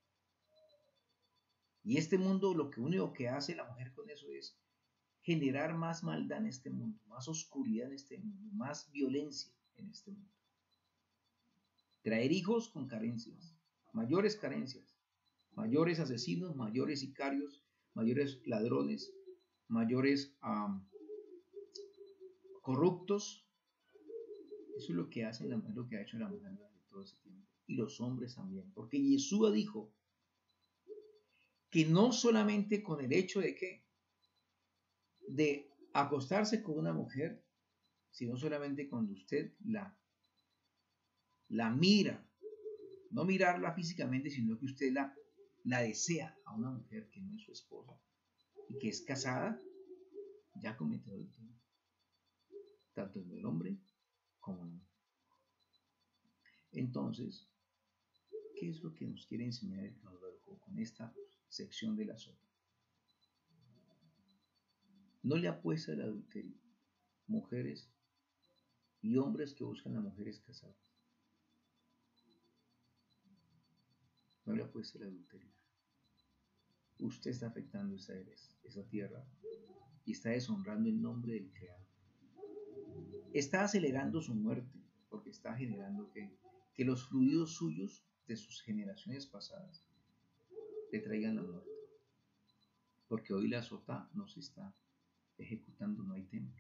Y este mundo, lo único que hace la mujer con eso es generar más maldad en este mundo, más oscuridad en este mundo, más violencia en este mundo. Traer hijos con carencias, mayores asesinos, mayores sicarios, mayores ladrones, mayores corruptos. Eso es lo que hace lo que ha hecho la mujer durante todo ese tiempo. Y los hombres también. Porque Yeshua dijo que no solamente con el hecho de acostarse con una mujer, sino solamente cuando usted la mira, no mirarla físicamente, sino que usted la desea a una mujer que no es su esposa y que es casada, ya cometió adulterio, tanto en el hombre como en la mujer. Entonces, ¿qué es lo que nos quiere enseñar el Kadosh con esta sección de la Sota? No le apuesta al adulterio, mujeres y hombres que buscan a mujeres casadas. No le apuesta al adulterio. Usted está afectando esa tierra y está deshonrando el nombre del Creador. Está acelerando su muerte porque está generando que los fluidos suyos de sus generaciones pasadas le traigan la muerte. Porque hoy la Sota no se está ejecutando, no hay templo.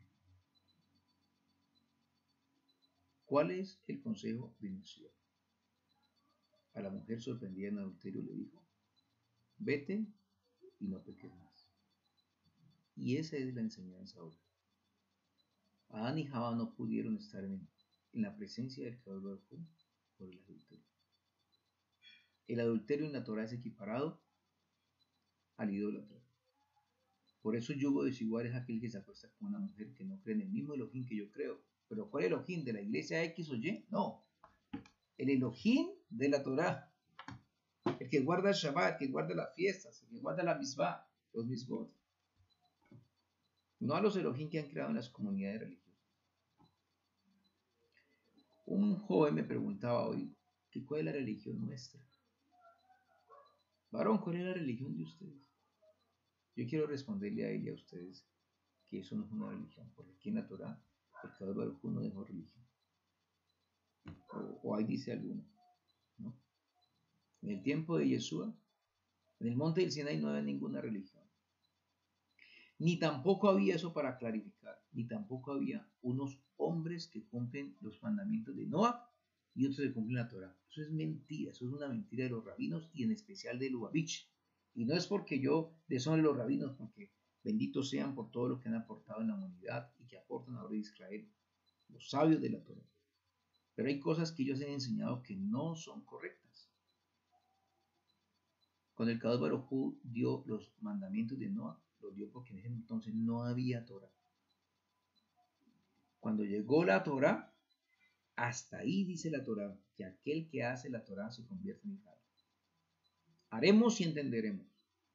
¿Cuál es el consejo de Moshe? A la mujer sorprendida en adulterio le dijo, vete y no peques más. Y esa es la enseñanza ahora. Adán y Jabá no pudieron estar en la presencia del Kadosh Baruj Hu por el adulterio. El adulterio en la Torah es equiparado al idólatra. Por eso yugo desigual es aquel que se acuesta con una mujer que no cree en el mismo Elohim que yo creo. ¿Pero cuál Elohim? ¿De la iglesia X o Y? No. El Elohim de la Torah. El que guarda el Shabbat, el que guarda las fiestas, el que guarda la misbah, los misbot. No a los Elohim que han creado en las comunidades religiosas. Un joven me preguntaba hoy que cuál es la religión nuestra. Varón, ¿cuál es la religión de ustedes? Yo quiero responderle a ella y a ustedes que eso no es una religión, porque aquí en la Torah el Kadosh Baruj Hu no dejó religión. O ahí dice alguno, ¿no? En el tiempo de Yeshua, en el monte del Sinai no había ninguna religión. Ni tampoco había eso para clarificar, ni tampoco había unos hombres que cumplen los mandamientos de Noah y otros que cumplen la Torah. Eso es mentira, eso es una mentira de los rabinos y en especial de Lubavitch. Y no es porque yo deshonre a los rabinos, porque benditos sean por todo lo que han aportado en la humanidad y que aportan ahora a Israel, los sabios de la Torah. Pero hay cosas que ellos han enseñado que no son correctas. Cuando el Kadosh Baruj Hu dio los mandamientos de Noah, los dio porque en ese entonces no había Torah. Cuando llegó la Torah, hasta ahí dice la Torah, que aquel que hace la Torah se convierte en Israel. Haremos y entenderemos.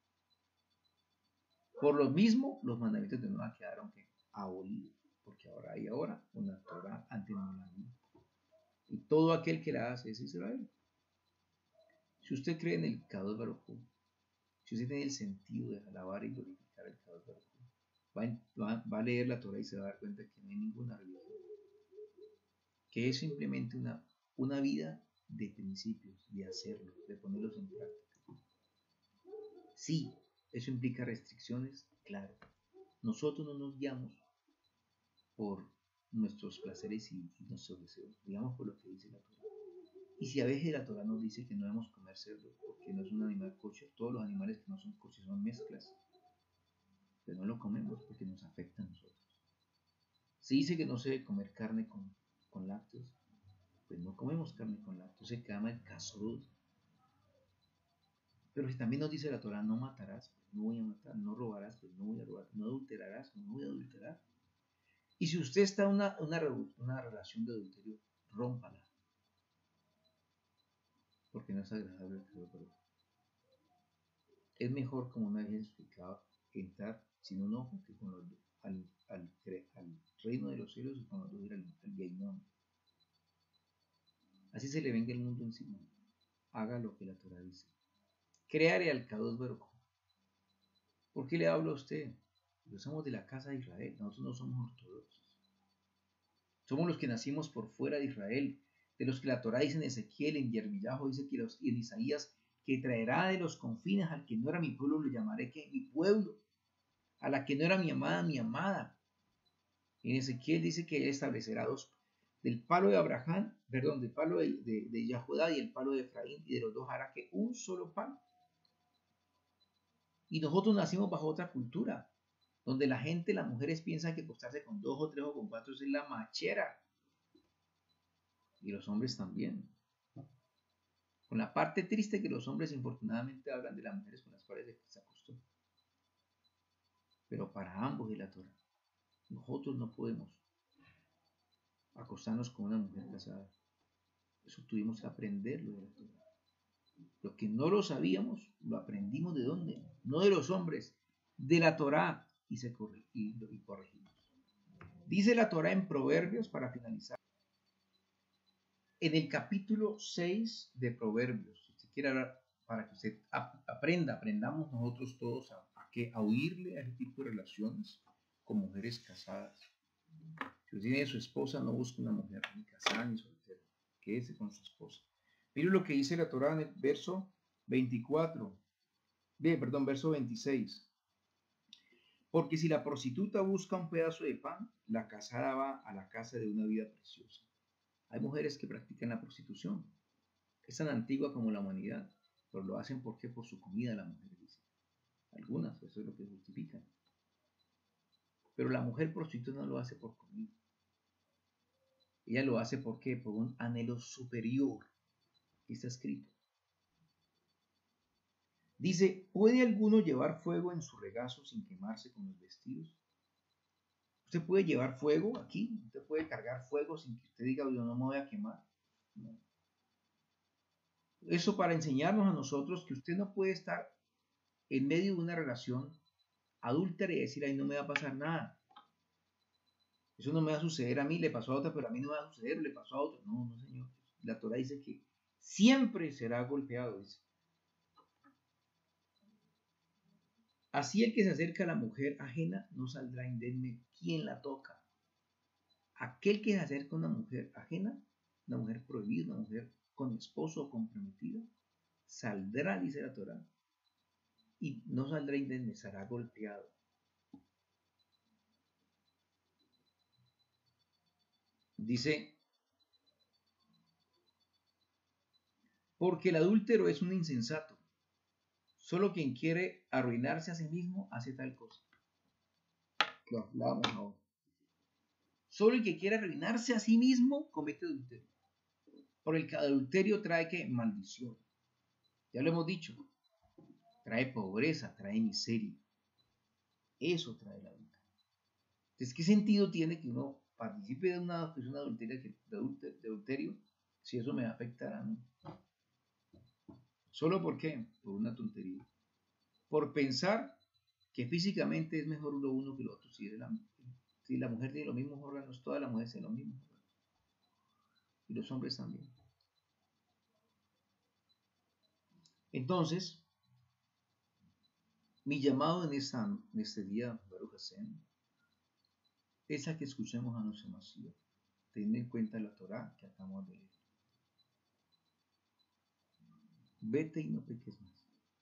Por lo mismo, los mandamientos de Noah quedaron abolidos, porque ahora hay una Torah antes no la había. Y todo aquel que la hace es Israel. Si usted cree en el Kadosh Baruj Hu, si usted tiene el sentido de alabar y glorificar el Kadosh Baruj Hu, va a leer la Torah y se va a dar cuenta que no hay ninguna religión, que es simplemente una vida de principios, de hacerlo, de ponerlos en práctica. Sí, eso implica restricciones, claro. Nosotros no nos guiamos por nuestros placeres y nuestros deseos, digamos por lo que dice la Torah. Y si a veces la Torah nos dice que no debemos comer cerdo porque no es un animal kosher, todos los animales que no son kosher son mezclas, pero no lo comemos porque nos afecta a nosotros. Si dice que no se debe comer carne con lácteos, pues no comemos carne con lácteos, se llama el kashrut. Pero si también nos dice la Torah, no matarás, pues no voy a matar, no robarás, pues no voy a robar, no adulterarás, pues no voy a adulterar. Y si usted está en una relación de adulterio, rómpala, porque no es agradable al Creador. Es mejor, como una vez explicaba, entrar sin un ojo que con los dos al reino de los cielos y con los dos ir al Gehinnom. Así se le venga el mundo encima. Haga lo que la Torah dice. Creare al Kadosh Baruj. ¿Por qué le hablo a usted? Porque somos de la casa de Israel, nosotros no somos ortodoxos. Somos los que nacimos por fuera de Israel, de los que la Torah dice en Ezequiel, en Yermillajo dice que y en Isaías, que traerá de los confines al que no era mi pueblo, lo llamaré que mi pueblo, a la que no era mi amada, mi amada. En Ezequiel dice que él establecerá dos, del palo de Abraham, perdón, del palo de Yahudá y el palo de Efraín, y de los dos hará que un solo palo. Y nosotros nacimos bajo otra cultura, donde la gente, las mujeres piensan que acostarse con 2 o 3 o con 4 es la machera. Y los hombres también. Con la parte triste que los hombres infortunadamente hablan de las mujeres con las cuales se acostó. Pero para ambos es la Torah. Nosotros no podemos acostarnos con una mujer casada. Eso tuvimos que aprenderlo de la Torah. Lo que no lo sabíamos, lo aprendimos de dónde? No de los hombres, de la Torah y corregimos. Dice la Torah en Proverbios, para finalizar, en el capítulo 6 de Proverbios, si usted quiere hablar, para que usted aprendamos nosotros todos a huirle a ese tipo de relaciones con mujeres casadas. Si usted tiene a su esposa, no busque una mujer ni casada ni soltera, quédese con su esposa. Mire lo que dice la Torah en el verso 24, verso 26. Porque si la prostituta busca un pedazo de pan, la casada va a la casa de una vida preciosa. Hay mujeres que practican la prostitución. Es tan antigua como la humanidad, pero lo hacen porque por su comida la mujer dice. Algunas, eso es lo que justifican. Pero la mujer prostituta no lo hace por comida. Ella lo hace porque por un anhelo superior. Aquí está escrito. Dice, ¿puede alguno llevar fuego en su regazo sin quemarse con los vestidos? Usted puede llevar fuego aquí, usted puede cargar fuego sin que usted diga, yo no me voy a quemar. No. Eso para enseñarnos a nosotros que usted no puede estar en medio de una relación adúltera y decir, ahí no me va a pasar nada. Eso no me va a suceder a mí, le pasó a otra, pero a mí no me va a suceder, le pasó a otra. No, no, señor. La Torah dice que siempre será golpeado. Dice. Así el que se acerca a la mujer ajena no saldrá indemne quien la toca. Aquel que se acerca a una mujer ajena, una mujer prohibida, una mujer con esposo o comprometida, saldrá, dice la Torah, y no saldrá indemne, será golpeado. Dice, porque el adúltero es un insensato. Solo quien quiere arruinarse a sí mismo hace tal cosa. Lo hablábamos ahora. Solo el que quiere arruinarse a sí mismo comete adulterio. Por el que adulterio trae que maldición. Ya lo hemos dicho. Trae pobreza, trae miseria. Eso trae el adulterio. Entonces, ¿qué sentido tiene que uno participe de una acción de adulterio si eso me va a afectar a mí? ¿Solo por qué? Por una tontería. Por pensar que físicamente es mejor lo uno que lo otro. Si la mujer tiene los mismos órganos, todas las mujeres tienen los mismos órganos. Y los hombres también. Entonces, mi llamado en este día, Baruch Hashem, es a que escuchemos a nuestro Mashiach, teniendo en cuenta la Torah que acabamos de leer. Vete y no peques más.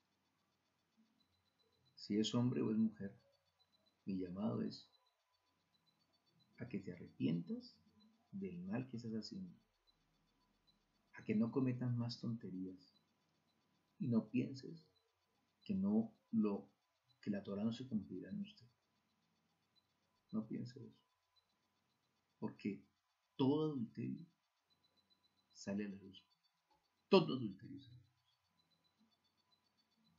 Si es hombre o es mujer, mi llamado es a que te arrepientas del mal que estás haciendo, a que no cometas más tonterías y no pienses que que la Torah no se cumplirá en usted. No piense eso, porque todo adulterio sale a la luz. Todo adulterio sale a la luz.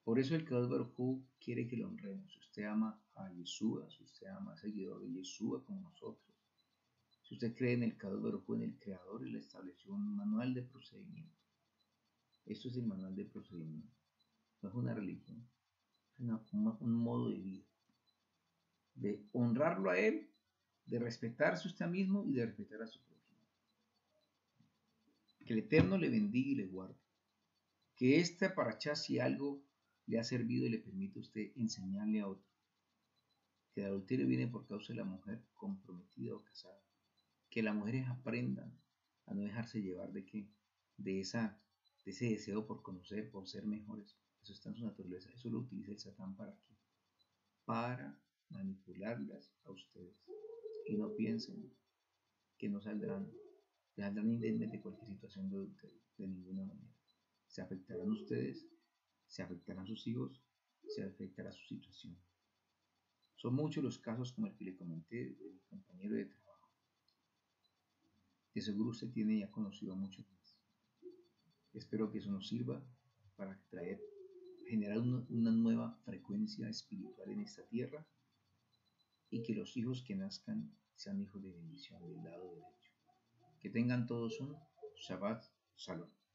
Por eso el Kadosh Baruj Hu quiere que lo honremos. Si usted ama a Yeshua, si usted ama a seguidor de Yeshua como nosotros, si usted cree en el Kadosh Baruj Hu, en el Creador, y le estableció un manual de procedimiento. Esto es el manual de procedimiento. No es una religión, es un modo de vida. De honrarlo a Él, de respetarse usted mismo y de respetar a su prójimo. Que el Eterno le bendiga y le guarde. Que esta parachá, si algo le ha servido y le permite a usted enseñarle a otro, que el adulterio viene por causa de la mujer comprometida o casada. Que las mujeres aprendan a no dejarse llevar de qué, de ese deseo por conocer, por ser mejores. Eso está en su naturaleza. Eso lo utiliza el Satán para qué, para manipularlas a ustedes. Y no piensen que no saldrán indemnes de cualquier situación de adulterio, de ninguna manera. Se afectarán ustedes, se afectarán sus hijos, se afectará su situación. Son muchos los casos como el que le comenté de mi compañero de trabajo. De seguro usted tiene ya conocido a muchos más. Espero que eso nos sirva para generar una nueva frecuencia espiritual en esta tierra y que los hijos que nazcan sean hijos de bendición del lado derecho. Que tengan todos un Shabbat Shalom.